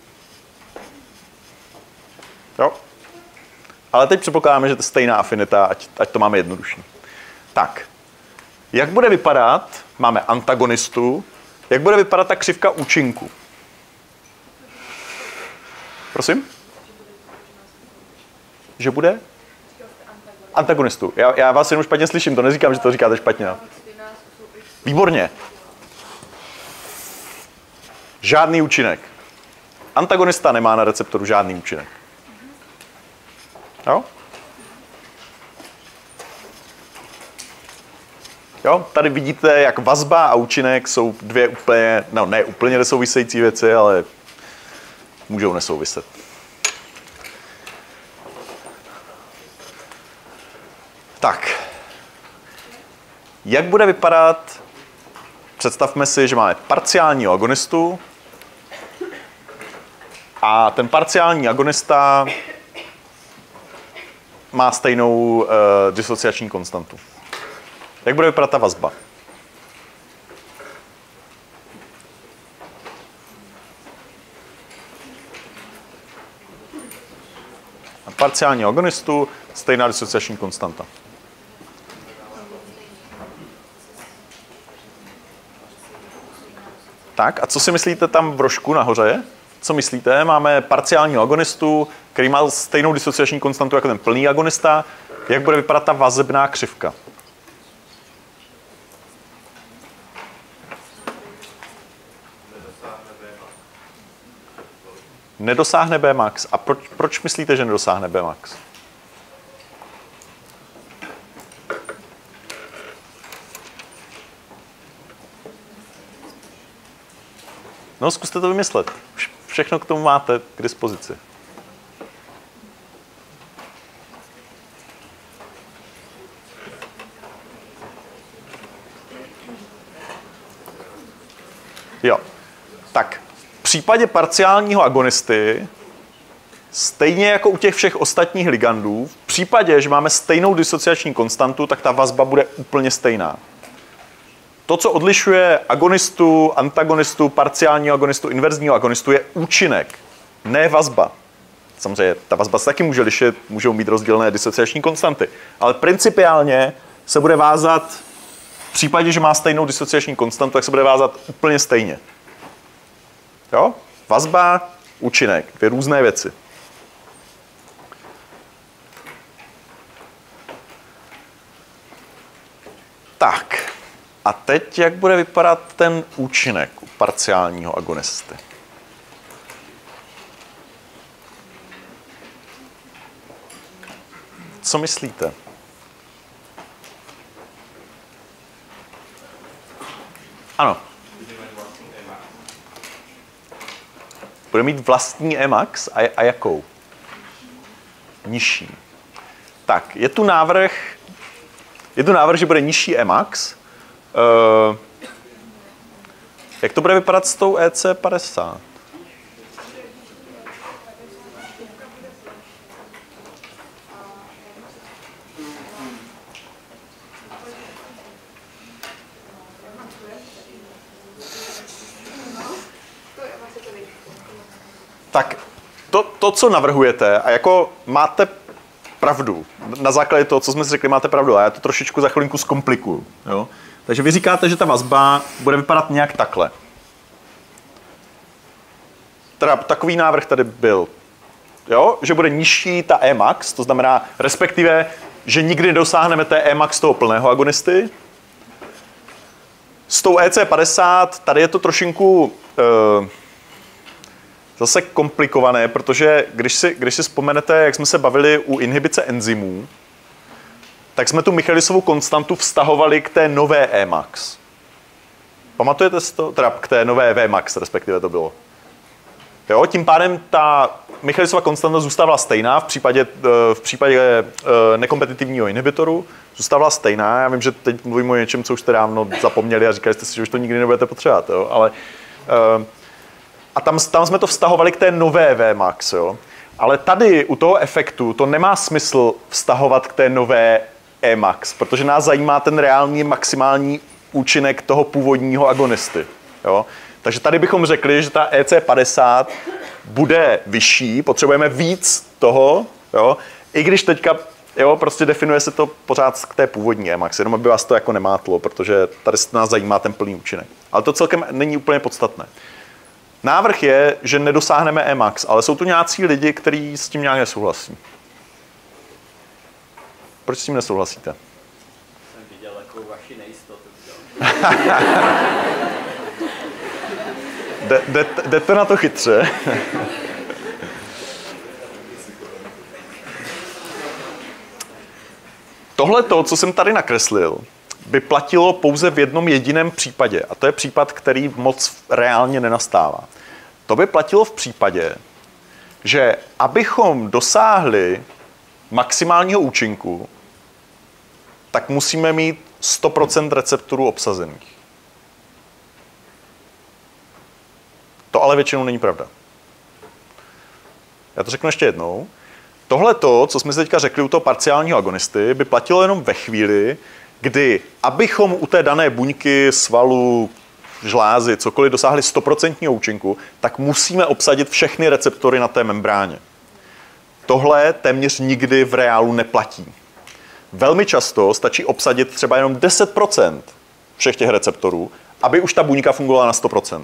Jo? Ale teď předpokládáme, že to je stejná afinita, ať to máme jednodušší. Tak, jak bude vypadat, máme antagonistu, jak bude vypadat ta křivka účinku? Prosím? Že bude? Antagonistu. Já vás jenom špatně slyším, to neříkám, že to říkáte špatně. Výborně. Žádný účinek. Antagonista nemá na receptoru žádný účinek. Jo? Jo? Tady vidíte, jak vazba a účinek jsou dvě úplně, no ne úplně nesouvisející věci, ale můžou nesouviset. Tak, jak bude vypadat, představme si, že máme parciální agonistu a ten parciální agonista má stejnou disociační konstantu. Jak bude vypadat ta vazba? parciálního agonistu, stejná disociační konstanta. Tak a co si myslíte tam v rožku nahoře? Co myslíte? Máme parciálního agonistu, který má stejnou disociační konstantu jako ten plný agonista. Jak bude vypadat ta vazebná křivka? Nedosáhne Bmax. A proč myslíte, že nedosáhne Bmax? No, zkuste to vymyslet. Všechno k tomu máte k dispozici. Jo. Tak, v případě parciálního agonisty, stejně jako u těch všech ostatních ligandů, v případě, že máme stejnou disociační konstantu, tak ta vazba bude úplně stejná. To, co odlišuje agonistu, antagonistu, parciálního agonistu, inverzního agonistu, je účinek, ne vazba. Samozřejmě ta vazba se taky může lišit, můžou mít rozdílné disociační konstanty, ale principiálně se bude vázat, v případě, že má stejnou disociační konstantu, tak se bude vázat úplně stejně. Jo? Vazba, účinek, dvě různé věci. Tak. A teď, jak bude vypadat ten účinek u parciálního agonisty? Co myslíte? Ano. Bude mít vlastní Emax a jakou? Nižší. Tak, je tu návrh, že bude nižší Emax. Jak to bude vypadat s tou EC50? Tak to, co navrhujete, a jako máte pravdu, na základě toho, co jsme si řekli, máte pravdu, a já to trošičku za chvilinku zkomplikuju. Jo? Takže vy říkáte, že ta vazba bude vypadat nějak takhle. Teda takový návrh tady byl. Jo? Že bude nižší ta Emax, to znamená respektive, že nikdy nedosáhneme té Emax toho plného agonisty. S tou EC50 tady je to trošinku zase komplikované, protože když si vzpomenete, jak jsme se bavili u inhibice enzymů, tak jsme tu Michelisovu konstantu vztahovali k té nové Emax. Pamatujete si to? Teda k té nové Vmax, respektive to bylo. Jo, tím pádem ta Michelisova konstanta zůstávala stejná v případě nekompetitivního inhibitoru. Zůstávala stejná. Já vím, že teď mluvím o něčem, co už jste dávno zapomněli a říkali jste si, že už to nikdy nebudete potřebovat. Jo? Ale, a tam jsme to vztahovali k té nové Vmax. Jo? Ale tady u toho efektu to nemá smysl vztahovat k té nové Emax, protože nás zajímá ten reálný maximální účinek toho původního agonisty. Jo? Takže tady bychom řekli, že ta EC50 bude vyšší, potřebujeme víc toho, jo? I když teďka prostě definuje se to pořád k té původní Emax, jenom aby vás to jako nemátlo, protože tady nás zajímá ten plný účinek. Ale to celkem není úplně podstatné. Návrh je, že nedosáhneme Emax, ale jsou tu nějací lidi, kteří s tím nějak nesouhlasí. Proč s tím nesouhlasíte? Jsem viděl takovou vaši nejistotu. Jdete na to chytře. Tohleto, co jsem tady nakreslil, by platilo pouze v jednom jediném případě. A to je případ, který moc reálně nenastává. To by platilo v případě, že abychom dosáhli maximálního účinku, tak musíme mít 100% receptorů obsazených. To ale většinou není pravda. Já to řeknu ještě jednou. Tohleto, co jsme si teďka řekli u toho parciálního agonisty, by platilo jenom ve chvíli, kdy abychom u té dané buňky, svalu, žlázy, cokoliv dosáhli 100% účinku, tak musíme obsadit všechny receptory na té membráně. Tohle téměř nikdy v reálu neplatí. Velmi často stačí obsadit třeba jenom 10% všech těch receptorů, aby už ta buňka fungovala na 100%.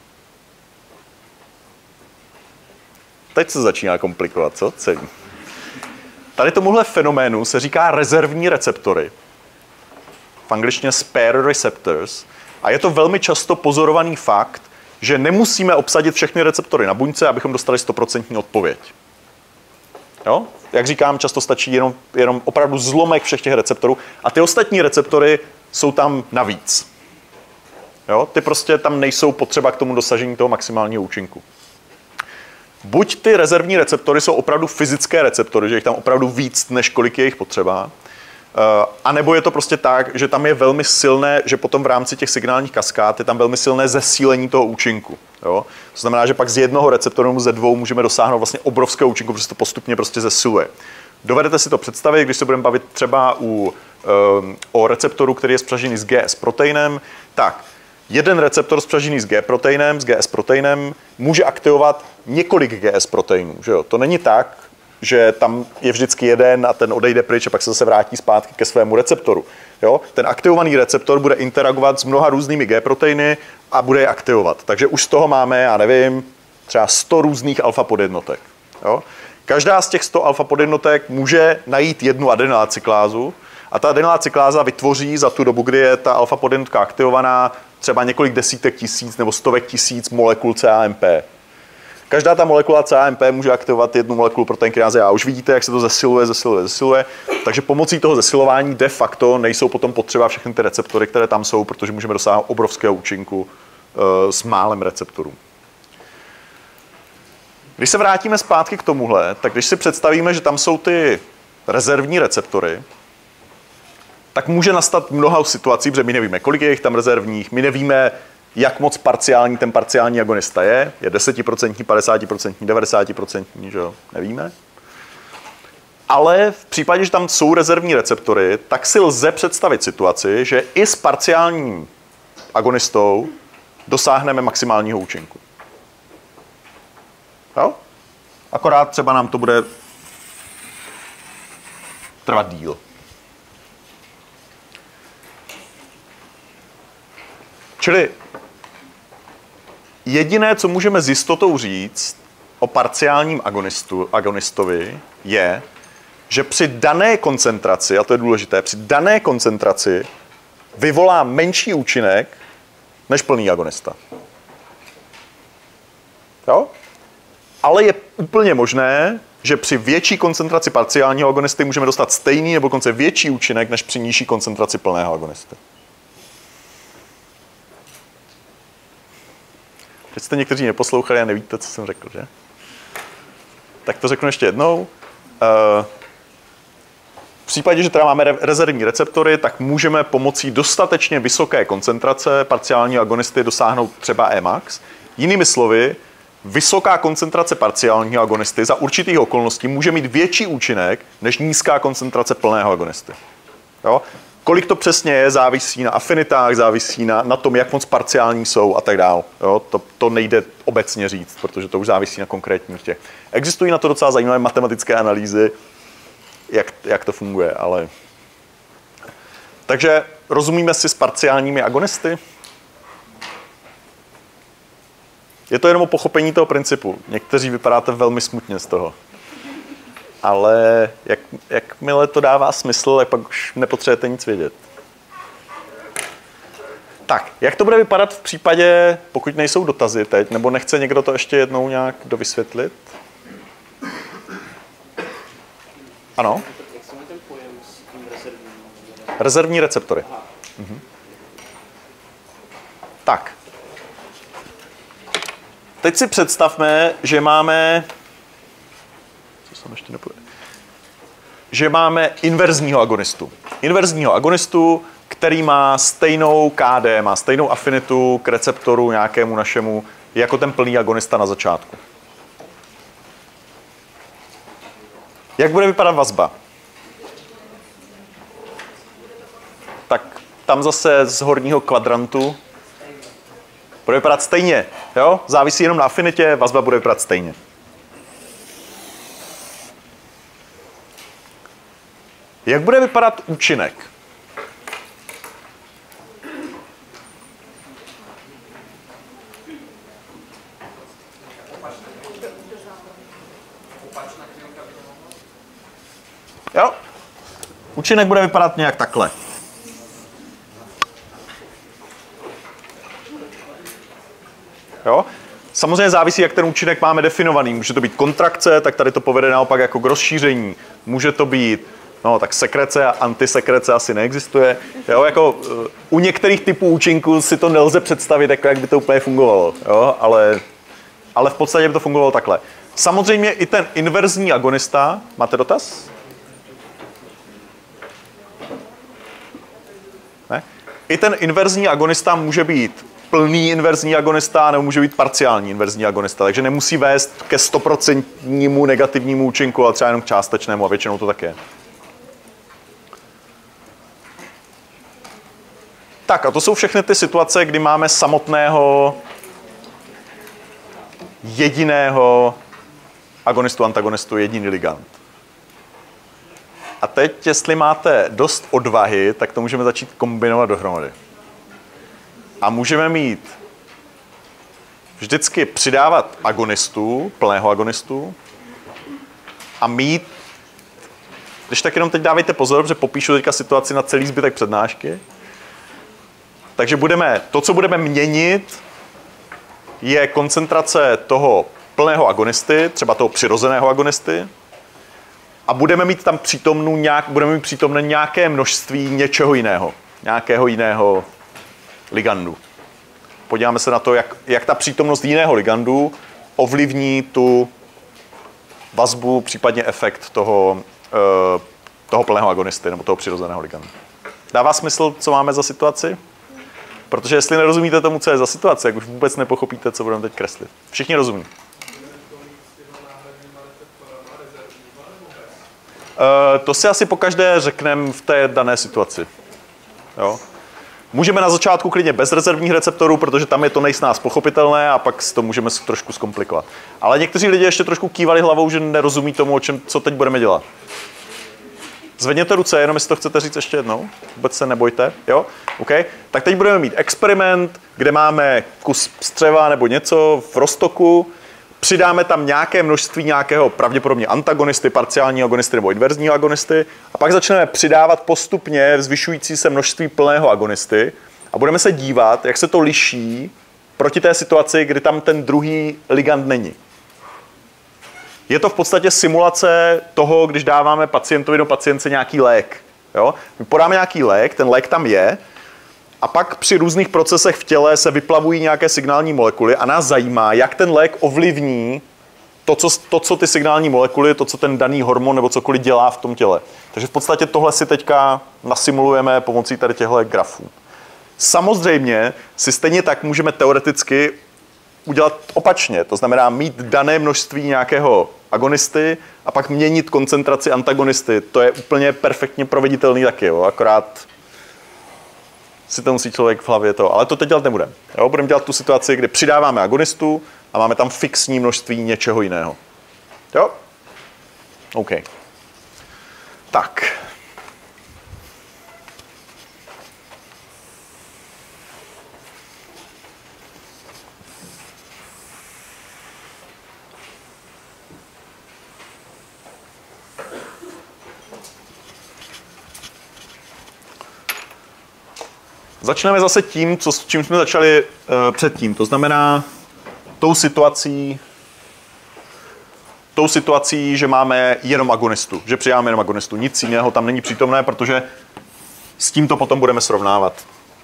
Teď se začíná komplikovat, co? Celý. Tady tomuhle fenoménu se říká rezervní receptory. V angličtině spare receptors. A je to velmi často pozorovaný fakt, že nemusíme obsadit všechny receptory na buňce, abychom dostali 100% odpověď. Jo? Jak říkám, často stačí jenom opravdu zlomek všech těch receptorů a ty ostatní receptory jsou tam navíc. Jo? Ty prostě tam nejsou potřeba k tomu dosažení toho maximálního účinku. Buď ty rezervní receptory jsou opravdu fyzické receptory, že jich tam opravdu víc, než kolik je jich potřeba, a nebo je to prostě tak, že tam je velmi silné, že potom v rámci těch signálních kaskád je tam velmi silné zesílení toho účinku. Jo? To znamená, že pak z jednoho receptoru nebo ze dvou můžeme dosáhnout vlastně obrovského účinku, protože se to postupně prostě zesiluje. Dovedete si to představit, když se budeme bavit třeba o receptoru, který je spřažený s GS proteinem, tak jeden receptor spřažený s GS proteinem může aktivovat několik GS proteinů. Že jo? To není tak, že tam je vždycky jeden a ten odejde pryč a pak se zase vrátí zpátky ke svému receptoru. Jo? Ten aktivovaný receptor bude interagovat s mnoha různými G proteiny a bude je aktivovat. Takže už z toho máme, já nevím, třeba 100 různých alfa podjednotek. Jo? Každá z těch 100 alfa podjednotek může najít jednu adenylacyklázu a ta adenylacykláza vytvoří za tu dobu, kdy je ta alfa podjednotka aktivovaná, třeba několik desítek tisíc nebo stovek tisíc molekul CAMP. Každá ta molekula CAMP může aktivovat jednu molekulu proteinkinázy A. Už vidíte, jak se to zesiluje. Takže pomocí toho zesilování de facto nejsou potom potřeba všechny ty receptory, které tam jsou, protože můžeme dosáhnout obrovského účinku s málem receptorů. Když se vrátíme zpátky k tomuhle, tak když si představíme, že tam jsou ty rezervní receptory, tak může nastat mnoha situací, protože my nevíme, kolik je jich tam rezervních, my nevíme, jak moc parciální ten parciální agonista je 10%, 50%, 90%, že jo, nevíme. Ale v případě, že tam jsou rezervní receptory, tak si lze představit situaci, že i s parciálním agonistou dosáhneme maximálního účinku. Jo? Akorát třeba nám to bude trvat díl. Čili jediné, co můžeme s jistotou říct o parciálním agonistovi, je, že při dané koncentraci, a to je důležité, při dané koncentraci vyvolá menší účinek než plný agonista. Jo? Ale je úplně možné, že při větší koncentraci parciálního agonisty můžeme dostat stejný nebo dokonce větší účinek než při nižší koncentraci plného agonisty. Teď jste někteří neposlouchali a nevíte, co jsem řekl, že? Tak to řeknu ještě jednou. V případě, že teda máme rezervní receptory, tak můžeme pomocí dostatečně vysoké koncentrace parciálního agonisty dosáhnout třeba Emax. Jinými slovy, vysoká koncentrace parciálního agonisty za určitých okolností může mít větší účinek než nízká koncentrace plného agonisty. Jo? Kolik to přesně je, závisí na afinitách, závisí na tom, jak moc parciální jsou a tak dále. To nejde obecně říct, protože to už závisí na konkrétních těch. Existují na to docela zajímavé matematické analýzy, jak to funguje, ale... Takže rozumíme si s parciálními agonisty? Je to jenom o pochopení toho principu. Někteří vypadáte velmi smutně z toho. Ale jakmile to dává smysl, tak pak už nepotřebujete nic vědět. Tak, jak to bude vypadat v případě, pokud nejsou dotazy teď, nebo nechce někdo to ještě jednou nějak dovysvětlit? Ano? Jak se má ten pojem s tím rezervním? Rezervní receptory. Mhm. Tak. Teď si představme, že máme... že máme inverzního agonistu. Inverzního agonistu, který má stejnou KD, má stejnou afinitu k receptoru nějakému našemu, jako ten plný agonista na začátku. Jak bude vypadat vazba? Tak tam zase z horního kvadrantu bude vypadat stejně. Jo? Závisí jenom na afinitě, vazba bude vypadat stejně. Jak bude vypadat účinek? Jo? Účinek bude vypadat nějak takhle. Jo? Samozřejmě závisí, jak ten účinek máme definovaný. Může to být kontrakce, tak tady to povede naopak jako k rozšíření. Může to být, no tak sekrece a antisekrece asi neexistuje. Jo? Jako, u některých typů účinků si to nelze představit, jako jak by to úplně fungovalo. Jo? Ale v podstatě by to fungovalo takhle. Samozřejmě i ten inverzní agonista, máte dotaz? Ne? I ten inverzní agonista může být plný inverzní agonista, nebo může být parciální inverzní agonista, takže nemusí vést ke 100% negativnímu účinku, ale třeba jenom k částečnému a většinou to tak je. Tak a to jsou všechny ty situace, kdy máme samotného jediného agonistu, antagonistu, jediný ligand. A teď, jestli máte dost odvahy, tak to můžeme začít kombinovat dohromady. A můžeme mít vždycky přidávat agonistu, plného agonistu a mít, když tak jenom teď dávejte pozor, protože popíšu teďka situaci na celý zbytek přednášky. Takže to, co budeme měnit, je koncentrace toho plného agonisty, třeba toho přirozeného agonisty, a budeme mít tam přítomné nějaké množství něčeho jiného, nějakého jiného ligandu. Podíváme se na to, jak ta přítomnost jiného ligandu ovlivní tu vazbu, případně efekt toho plného agonisty nebo toho přirozeného ligandu. Dává smysl, co máme za situaci? Protože jestli nerozumíte tomu, co je za situaci, jak už vůbec nepochopíte, co budeme teď kreslit. Všichni rozumí. To si asi pokaždé řekneme v té dané situaci. Jo? Můžeme na začátku klidně bez rezervních receptorů, protože tam je to nejsnáz pochopitelné a pak to můžeme trošku zkomplikovat. Ale někteří lidé ještě trošku kývali hlavou, že nerozumí tomu, co teď budeme dělat. Zvedněte ruce, jenom jestli to chcete říct ještě jednou. Vůbec se nebojte. Jo? Okay. Tak teď budeme mít experiment, kde máme kus střeva nebo něco v roztoku. Přidáme tam nějaké množství nějakého pravděpodobně antagonisty, parciální agonisty nebo inverzního agonisty a pak začneme přidávat postupně zvyšující se množství plného agonisty a budeme se dívat, jak se to liší proti té situaci, kdy tam ten druhý ligand není. Je to v podstatě simulace toho, když dáváme pacientovi do pacientce nějaký lék. Jo? My podáme nějaký lék, ten lék tam je, a pak při různých procesech v těle se vyplavují nějaké signální molekuly a nás zajímá, jak ten lék ovlivní to, co ty signální molekuly, to, co ten daný hormon nebo cokoliv dělá v tom těle. Takže v podstatě tohle si teďka nasimulujeme pomocí tady těchto grafů. Samozřejmě si stejně tak můžeme teoreticky udělat opačně. To znamená mít dané množství nějakého agonisty a pak měnit koncentraci antagonisty. To je úplně perfektně proveditelný taky, jo? Akorát si to musí člověk v hlavě to. Ale to teď dělat nebudeme. Budeme dělat tu situaci, kdy přidáváme agonistu a máme tam fixní množství něčeho jiného. Jo? OK. Tak. Začneme zase tím, čím jsme začali předtím. To znamená tou situací, že máme jenom agonistu. Že přidáme jenom agonistu. Nic jiného tam není přítomné, protože s tím to potom budeme srovnávat.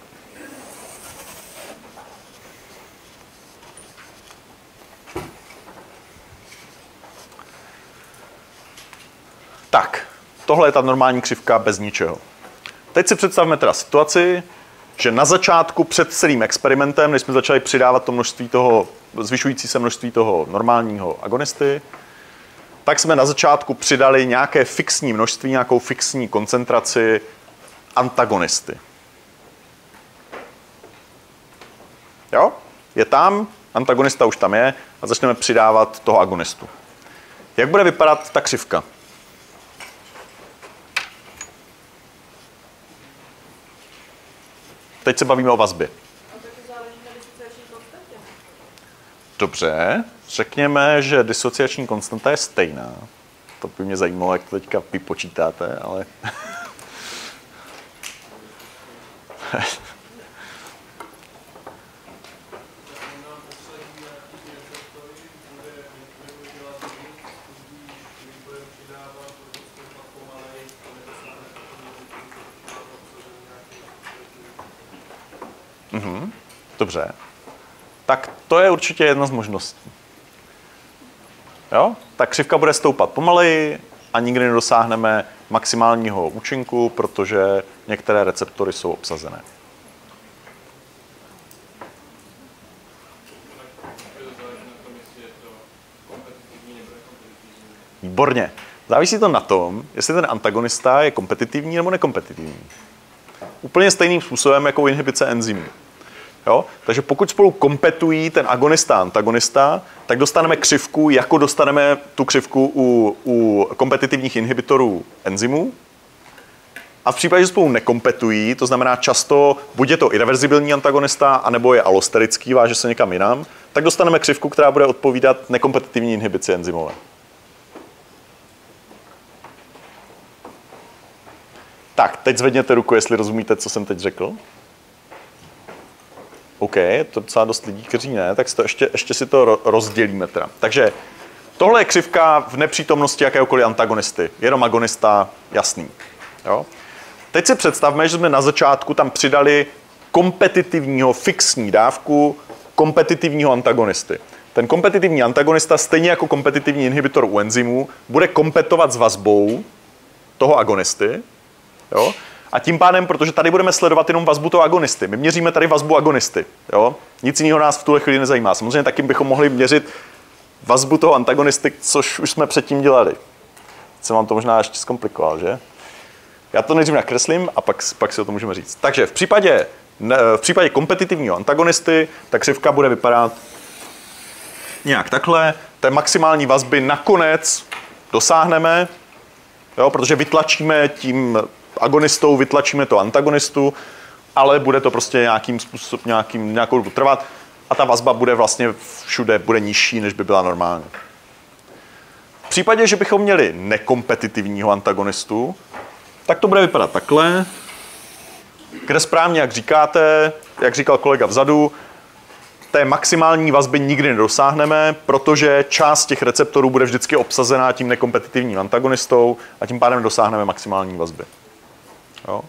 Tak, tohle je ta normální křivka bez ničeho. Teď si představme teda situaci, že na začátku před celým experimentem, než jsme začali přidávat to množství toho, zvyšující se množství toho normálního agonisty, tak jsme na začátku přidali nějaké fixní množství, nějakou fixní koncentraci antagonisty. Jo? Je tam, antagonista už tam je a začneme přidávat toho agonistu. Jak bude vypadat ta křivka? teď se bavíme o vazbě. A taky záleží na disociační konstantě. Dobře, řekněme, že disociační konstanta je stejná. To by mě zajímalo, jak to teďka vypočítáte, ale... Dobře. Tak to je určitě jedna z možností. Jo? Ta křivka bude stoupat pomaleji a nikdy nedosáhneme maximálního účinku, protože některé receptory jsou obsazené. Výborně. Závisí to na tom, jestli ten antagonista je kompetitivní nebo nekompetitivní. Úplně stejným způsobem jako inhibice enzymů. Jo? Takže pokud spolu kompetují ten agonista a antagonista, tak dostaneme křivku, jako dostaneme tu křivku u kompetitivních inhibitorů enzymů. A v případě, že spolu nekompetují, to znamená často buď je to irreverzibilní antagonista, anebo je alosterický, váže se někam jinam, tak dostaneme křivku, která bude odpovídat nekompetitivní inhibici enzymové. Tak, teď zvedněte ruku, jestli rozumíte, co jsem teď řekl. OK, je to docela dost lidí, kteří ne, tak to ještě si to rozdělíme teda. Takže tohle je křivka v nepřítomnosti jakéhokoliv antagonisty. Jenom agonista, jasný. Jo? Teď si představme, že jsme na začátku tam přidali kompetitivního fixní dávku kompetitivního antagonisty. Ten kompetitivní antagonista, stejně jako kompetitivní inhibitor u enzymů, bude kompetovat s vazbou toho agonisty. Jo? A tím pádem, protože tady budeme sledovat jenom vazbu toho agonisty. My měříme tady vazbu agonisty. Jo? Nic jiného nás v tuhle chvíli nezajímá. Samozřejmě taky bychom mohli měřit vazbu toho antagonisty, což už jsme předtím dělali. Jsem vám to možná ještě zkomplikoval, že? Já to nejdřív nakreslím a pak si o tom můžeme říct. Takže v případě kompetitivního antagonisty ta křivka bude vypadat nějak takhle. Té maximální vazby nakonec dosáhneme, jo? Protože vytlačíme tím agonistou, vytlačíme to antagonistu, ale bude to prostě nějakou dobu trvat a ta vazba bude vlastně všude bude nižší, než by byla normálně. V případě, že bychom měli nekompetitivního antagonistu, tak to bude vypadat takhle, kde správně, jak říkáte, jak říkal kolega vzadu, té maximální vazby nikdy nedosáhneme, protože část těch receptorů bude vždycky obsazená tím nekompetitivním antagonistou a tím pádem dosáhneme maximální vazby. Jo.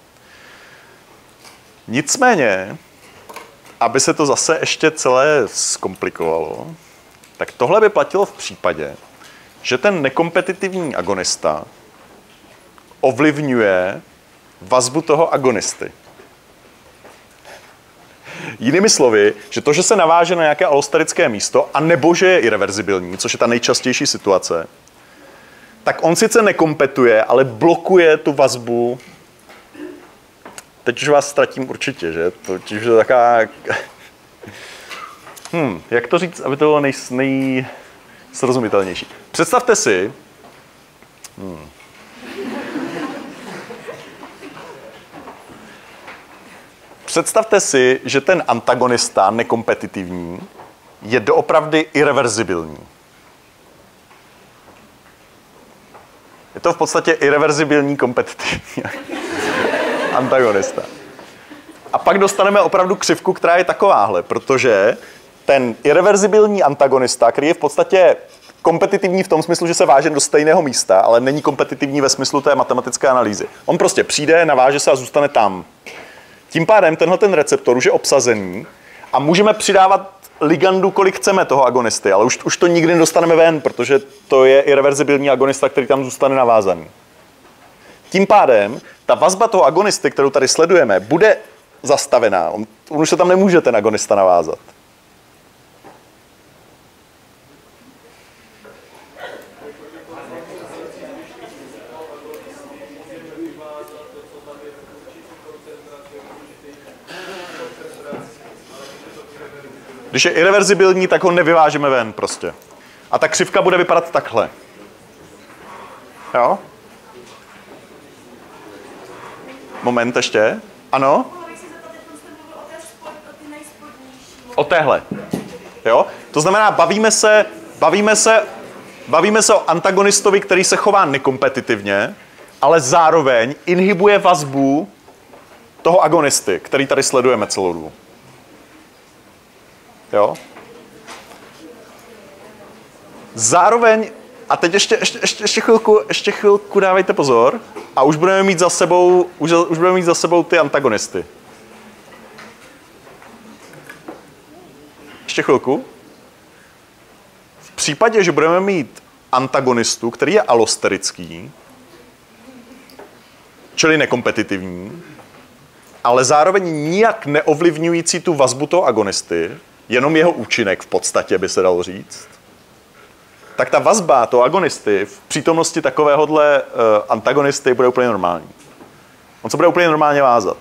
Nicméně, aby se to zase ještě celé zkomplikovalo, tak tohle by platilo v případě, že ten nekompetitivní agonista ovlivňuje vazbu toho agonisty. Jinými slovy, že to, že se naváže na nějaké alosterické místo, anebo že je irreverzibilní, což je ta nejčastější situace, tak on sice nekompetuje, ale blokuje tu vazbu. Teď už vás ztratím určitě, že? To už je taková... jak to říct, aby to bylo nejsrozumitelnější. Představte si... Představte si, že ten antagonista nekompetitivní je doopravdy irreverzibilní. Je to v podstatě irreverzibilní kompetitivní antagonista. A pak dostaneme opravdu křivku, která je takováhle, protože ten irreverzibilní antagonista, který je v podstatě kompetitivní v tom smyslu, že se váže do stejného místa, ale není kompetitivní ve smyslu té matematické analýzy. On prostě přijde, naváže se a zůstane tam. Tím pádem tenhle ten receptor už je obsazený a můžeme přidávat ligandu, kolik chceme toho agonisty, ale už to nikdy nedostaneme ven, protože to je irreverzibilní agonista, který tam zůstane navázaný. Tím pádem ta vazba toho agonisty, kterou tady sledujeme, bude zastavená. On už se tam nemůže ten agonista navázat. Když je irreverzibilní, tak ho nevyvážeme ven prostě. A ta křivka bude vypadat takhle. Jo? Moment ještě. Ano? O téhle. Jo? To znamená, bavíme se o antagonistovi, který se chová nekompetitivně, ale zároveň inhibuje vazbu toho agonisty, který tady sledujeme celou dobu. Jo? Zároveň, a teď ještě chvilku dávejte pozor, a už budeme mít za sebou ty antagonisty. Ještě chvilku. V případě, že budeme mít antagonistu, který je alosterický, čili nekompetitivní, ale zároveň nijak neovlivňující tu vazbu toho agonisty, jenom jeho účinek v podstatě by se dalo říct, tak ta vazba toho agonisty v přítomnosti takovéhohle antagonisty bude úplně normální. On se bude úplně normálně vázat.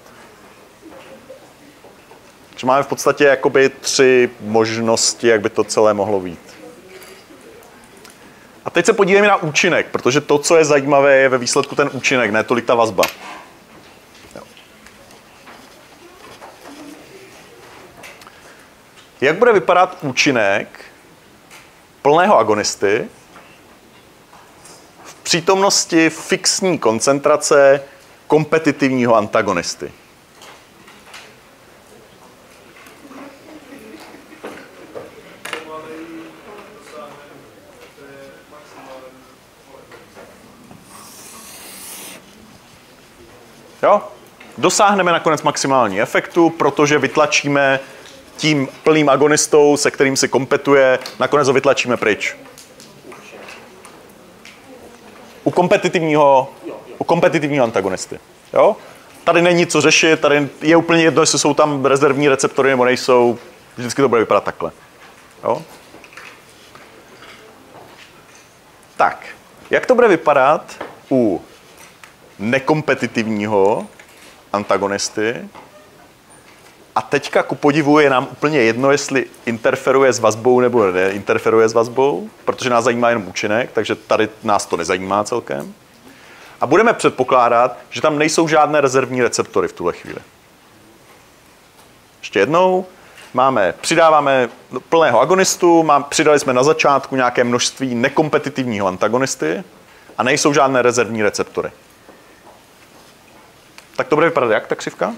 Takže máme v podstatě jakoby 3 možnosti, jak by to celé mohlo být. A teď se podívejme na účinek, protože to, co je zajímavé, je ve výsledku ten účinek, ne tolik ta vazba. Jo. Jak bude vypadat účinek plného agonisty v přítomnosti fixní koncentrace kompetitivního antagonisty? Jo? Dosáhneme nakonec maximální efektu, protože vytlačíme tím plným agonistou, se kterým si kompetuje, nakonec ho vytlačíme pryč. U kompetitivního antagonisty. Jo? Tady není co řešit, tady je úplně jedno, jestli jsou tam rezervní receptory nebo nejsou. Vždycky to bude vypadat takhle. Jo? Tak, jak to bude vypadat u nekompetitivního antagonisty? A teďka ku podivu je nám úplně jedno, jestli interferuje s vazbou nebo neinterferuje s vazbou, protože nás zajímá jenom účinek, takže tady nás to nezajímá celkem. A budeme předpokládat, že tam nejsou žádné rezervní receptory v tuhle chvíli. Ještě jednou, přidáváme plného agonistu, přidali jsme na začátku nějaké množství nekompetitivního antagonisty a nejsou žádné rezervní receptory. Tak to bude vypadat jak ta křivka?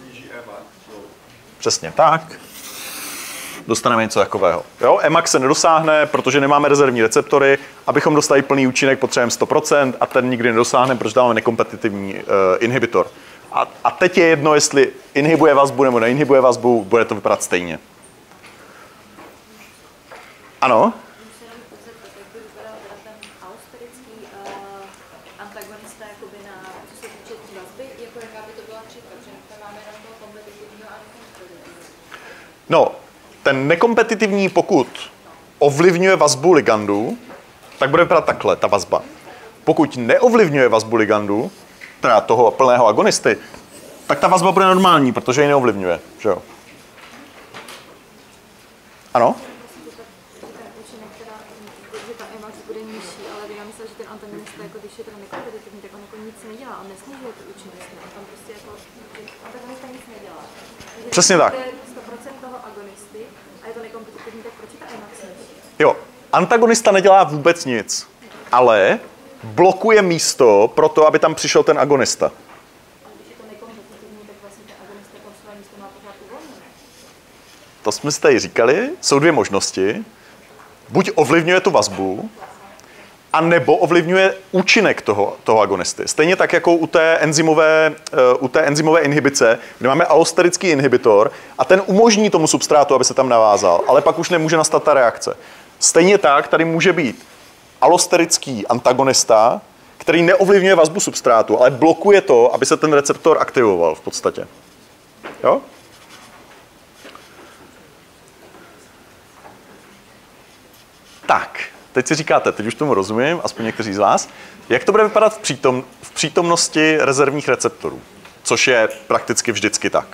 Přesně tak. Dostaneme něco takového. Jo? Emax se nedosáhne, protože nemáme rezervní receptory. Abychom dostali plný účinek, potřebujeme 100% a ten nikdy nedosáhne, protože dáme nekompetitivní inhibitor. A teď je jedno, jestli inhibuje vazbu nebo neinhibuje vazbu, bude to vypadat stejně. Ano? No, ten nekompetitivní, pokud ovlivňuje vazbu ligandu, tak bude vypadat takhle, ta vazba. Pokud neovlivňuje vazbu ligandu, teda toho plného agonisty, tak ta vazba bude normální, protože ji neovlivňuje, že jo? Ano? Přesně tak. Jo, antagonista nedělá vůbec nic, ale blokuje místo pro to, aby tam přišel ten agonista. To jsme si tady říkali, jsou 2 možnosti. Buď ovlivňuje tu vazbu, a nebo ovlivňuje účinek toho agonisty. Stejně tak jako u té enzymové inhibice, kde máme alosterický inhibitor a ten umožní tomu substrátu, aby se tam navázal, ale pak už nemůže nastat ta reakce. Stejně tak tady může být alosterický antagonista, který neovlivňuje vazbu substrátu, ale blokuje to, aby se ten receptor aktivoval v podstatě. Jo? Tak, teď si říkáte, teď už tomu rozumím, aspoň někteří z vás, jak to bude vypadat v přítomnosti rezervních receptorů, což je prakticky vždycky tak.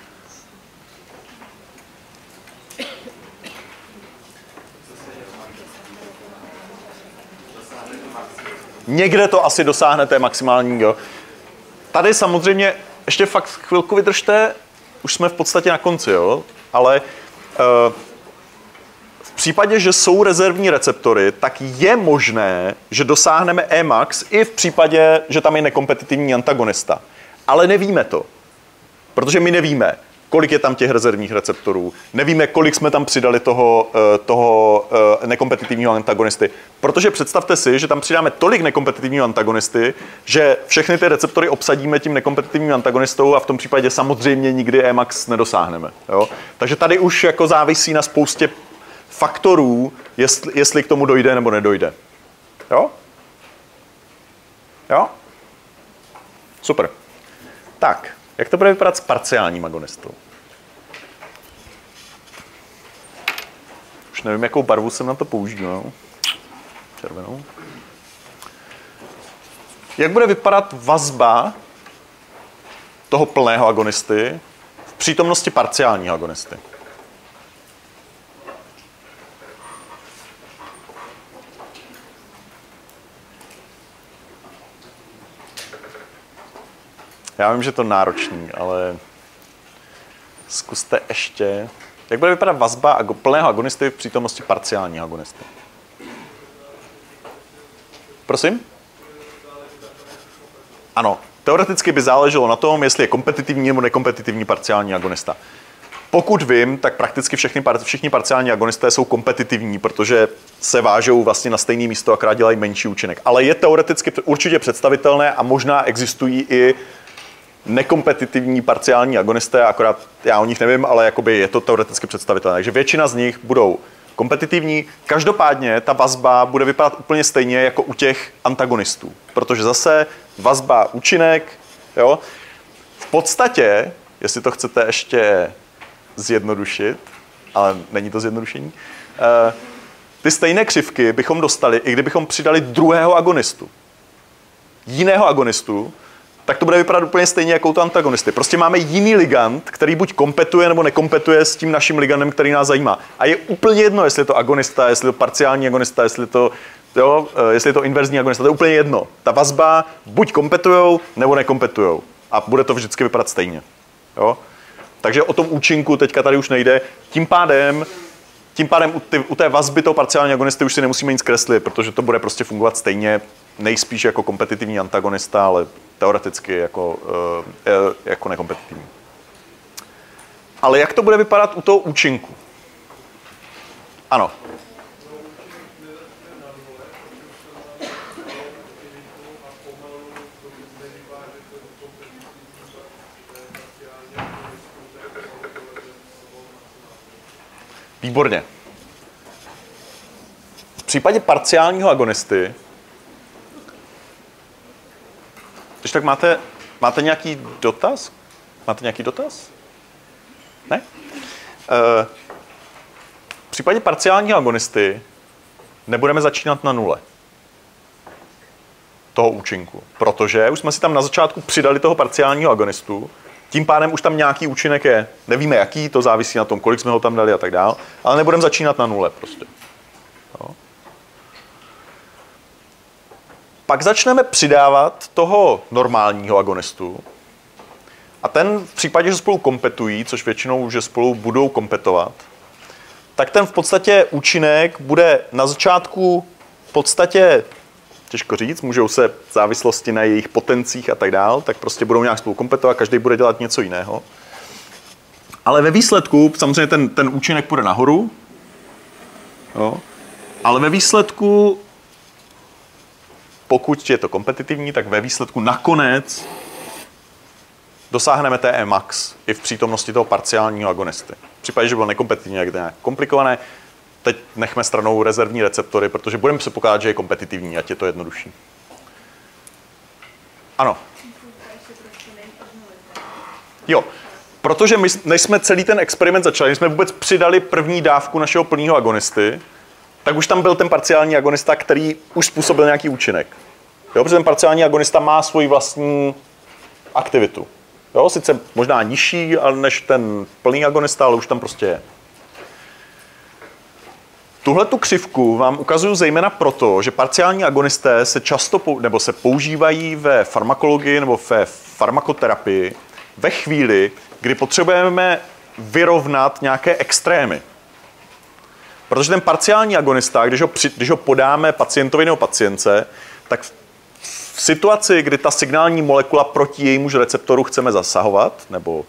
Někde to asi dosáhnete maximálního. Tady samozřejmě, ještě fakt chvilku vydržte, už jsme v podstatě na konci, jo? Ale v případě, že jsou rezervní receptory, tak je možné, že dosáhneme Emax i v případě, že tam je nekompetitivní antagonista. Ale nevíme to, protože my nevíme, kolik je tam těch rezervních receptorů, nevíme, kolik jsme tam přidali toho nekompetitivního antagonisty. Protože představte si, že tam přidáme tolik nekompetitivního antagonisty, že všechny ty receptory obsadíme tím nekompetitivním antagonistou a v tom případě samozřejmě nikdy Emax nedosáhneme. Jo? Takže tady už jako závisí na spoustě faktorů, jestli k tomu dojde nebo nedojde. Jo? Jo? Super. Tak, jak to bude vypadat s parciálním agonistou? Už nevím, jakou barvu jsem na to používal. Červenou. Jak bude vypadat vazba toho plného agonisty v přítomnosti parciálního agonisty? Já vím, že je to náročný, ale zkuste ještě. Jak bude vypadat vazba plného agonisty v přítomnosti parciálního agonisty? Prosím? Ano, teoreticky by záleželo na tom, jestli je kompetitivní nebo nekompetitivní parciální agonista. Pokud vím, tak prakticky všichni parciální agonisté jsou kompetitivní, protože se vážou vlastně na stejné místo, akorát dělají menší účinek. Ale je teoreticky určitě představitelné a možná existují i nekompetitivní parciální agonisté, akorát já o nich nevím, ale jakoby je to teoreticky představitelné. Takže většina z nich budou kompetitivní. Každopádně ta vazba bude vypadat úplně stejně jako u těch antagonistů, protože zase vazba účinek, jo. V podstatě, jestli to chcete ještě zjednodušit, ale není to zjednodušení, ty stejné křivky bychom dostali, i kdybychom přidali druhého agonistu. Jiného agonistu, tak to bude vypadat úplně stejně jako u toho antagonisty. Prostě máme jiný ligand, který buď kompetuje nebo nekompetuje s tím naším ligandem, který nás zajímá. A je úplně jedno, jestli je to agonista, jestli je to parciální agonista, jestli je to inverzní agonista, to je úplně jedno. Ta vazba buď kompetujou, nebo nekompetujou. A bude to vždycky vypadat stejně. Jo? Takže o tom účinku teďka tady už nejde. Tím pádem u té vazby toho parciální agonisty už si nemusíme nic kreslit, protože to bude prostě fungovat stejně, nejspíš jako kompetitivní antagonista, ale teoreticky jako nekompetitivní. Ale jak to bude vypadat u toho účinku? Ano. Výborně. V případě parciálního agonisty, když tak máte nějaký dotaz? Máte nějaký dotaz? Ne? V případě parciálního agonisty nebudeme začínat na nule toho účinku, protože už jsme si tam na začátku přidali toho parciálního agonistu, tím pádem už tam nějaký účinek je. Nevíme jaký, to závisí na tom, kolik jsme ho tam dali a tak dál, ale nebudeme začínat na nule prostě. Jo. Pak začneme přidávat toho normálního agonistu a ten v případě, že spolu kompetují, což většinou, že spolu budou kompetovat, tak ten v podstatě účinek bude na začátku v podstatě, těžko říct, můžou se v závislosti na jejich potencích a tak dál, tak prostě budou nějak spolu kompetovat, každý bude dělat něco jiného. Ale ve výsledku, samozřejmě ten účinek půjde nahoru, jo, ale ve výsledku, pokud je to kompetitivní, tak ve výsledku nakonec dosáhneme té Emax i v přítomnosti toho parciálního agonisty. V případě, že bylo nekompetitivní, jak nějak komplikované, teď nechme stranou rezervní receptory, protože budeme předpokládat, že je kompetitivní, ať je to jednodušší. Ano. Jo, protože my, než jsme celý ten experiment začali, než jsme vůbec přidali první dávku našeho plného agonisty, tak už tam byl ten parciální agonista, který už způsobil nějaký účinek. Jo, protože ten parciální agonista má svoji vlastní aktivitu. Jo, sice možná nižší než ten plný agonista, ale už tam prostě je. Tuhletu křivku vám ukazuju zejména proto, že parciální agonisté se často se používají ve farmakologii nebo ve farmakoterapii ve chvíli, kdy potřebujeme vyrovnat nějaké extrémy. Protože ten parciální agonista, když ho podáme pacientovi nebo pacientce, tak v situaci, kdy ta signální molekula proti jejímuž receptoru chceme zasahovat, nebo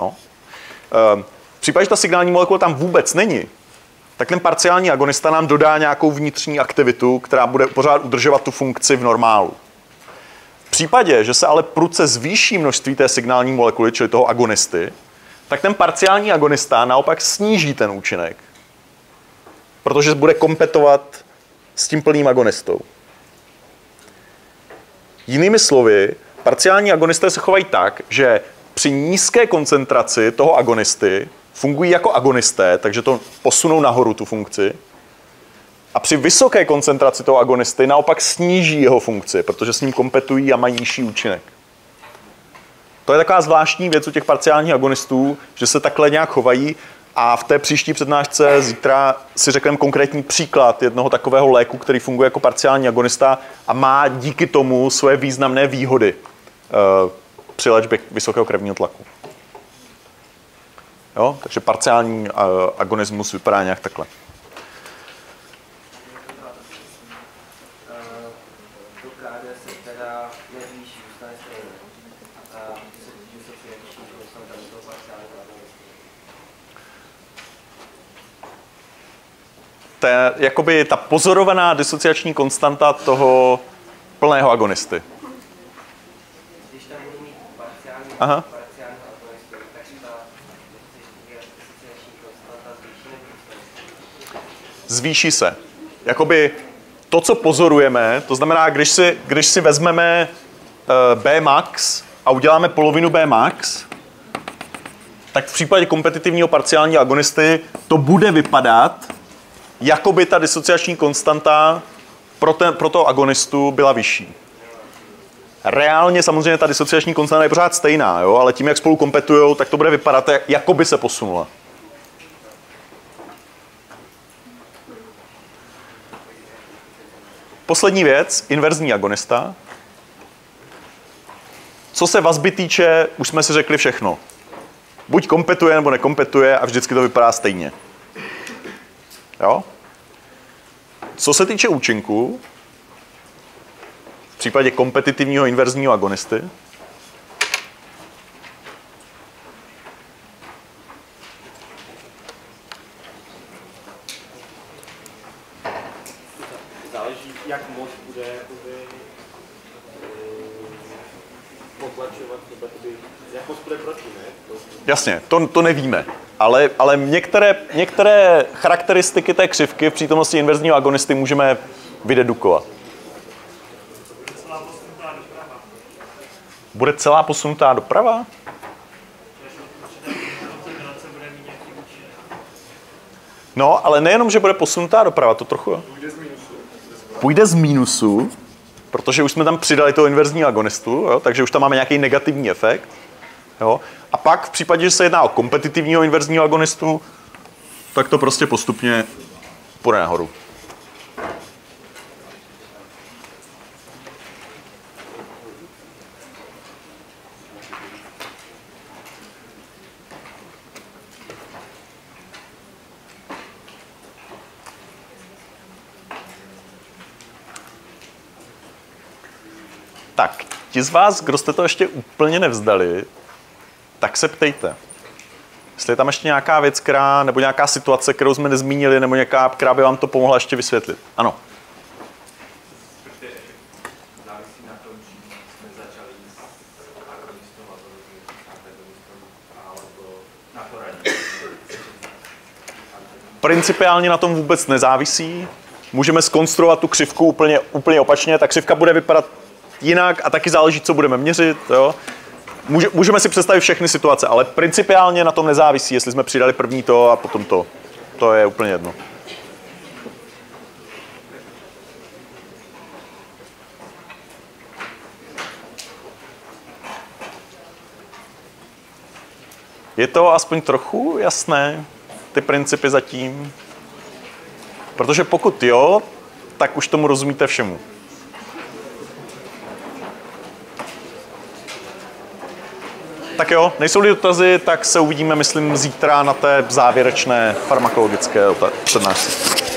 v případě, že ta signální molekula tam vůbec není, tak ten parciální agonista nám dodá nějakou vnitřní aktivitu, která bude pořád udržovat tu funkci v normálu. V případě, že se ale prudce zvýší množství té signální molekuly, čili toho agonisty, tak ten parciální agonista naopak sníží ten účinek, protože bude kompetovat s tím plným agonistou. Jinými slovy, parciální agonisté se chovají tak, že při nízké koncentraci toho agonisty fungují jako agonisté, takže to posunou nahoru tu funkci. A při vysoké koncentraci toho agonisty naopak sníží jeho funkci, protože s ním kompetují a mají nižší účinek. To je taková zvláštní věc u těch parciálních agonistů, že se takhle nějak chovají a v té příští přednášce zítra si řekneme konkrétní příklad jednoho takového léku, který funguje jako parciální agonista a má díky tomu svoje významné výhody při léčbě vysokého krevního tlaku. Jo? Takže parciální agonismus vypadá nějak takhle. To je jakoby ta pozorovaná disociační konstanta toho plného agonisty. Když tam budu mít parciální agonistu, tak ta disociační konstanta zvýší nebo zvýší se. Jakoby to, co pozorujeme, to znamená, když si vezmeme Bmax a uděláme polovinu Bmax, tak v případě kompetitivního parciálního agonisty to bude vypadat, jako by ta disociační konstanta pro toho agonistu byla vyšší. Reálně samozřejmě ta disociační konstanta je pořád stejná, jo? Ale tím, jak spolu kompetujou, tak to bude vypadat, jako by se posunula. Poslední věc, inverzní agonista. Co se vazby týče, už jsme si řekli všechno. Buď kompetuje, nebo nekompetuje a vždycky to vypadá stejně. Jo? Co se týče účinku, v případě kompetitivního inverzního agonisty, záleží, jak moc bude potlačovat, jak moc bude proti, ne? jasně, to nevíme. Ale některé charakteristiky té křivky v přítomnosti inverzního agonisty můžeme vydedukovat. Bude celá posunutá doprava? No, ale nejenom, že bude posunutá doprava, to trochu. Půjde z mínusu, protože už jsme tam přidali toho inverzního agonistu, jo, takže už tam máme nějaký negativní efekt. Jo. A pak v případě, že se jedná o kompetitivního inverzního agonistu, tak to prostě postupně půjde nahoru. Tak, ti z vás, kdo jste to ještě úplně nevzdali, tak se ptejte. Jestli je tam ještě nějaká věc, nebo nějaká situace, kterou jsme nezmínili, nebo nějaká, která by vám to pomohla ještě vysvětlit. Ano. Závisí na tom, že jsme začali s agonistou a antagonistou, alebo na to radí. Principiálně na tom vůbec nezávisí. Můžeme zkonstruovat tu křivku úplně opačně. Ta křivka bude vypadat jinak a taky záleží, co budeme měřit. Jo? Můžeme si představit všechny situace, ale principiálně na tom nezávisí, jestli jsme přidali první to a potom to. To je úplně jedno. Je to aspoň trochu jasné, ty principy zatím? Protože pokud jo, tak už tomu rozumíte všemu. Tak jo, nejsou-li dotazy, tak se uvidíme, myslím, zítra na té závěrečné farmakologické přednášce.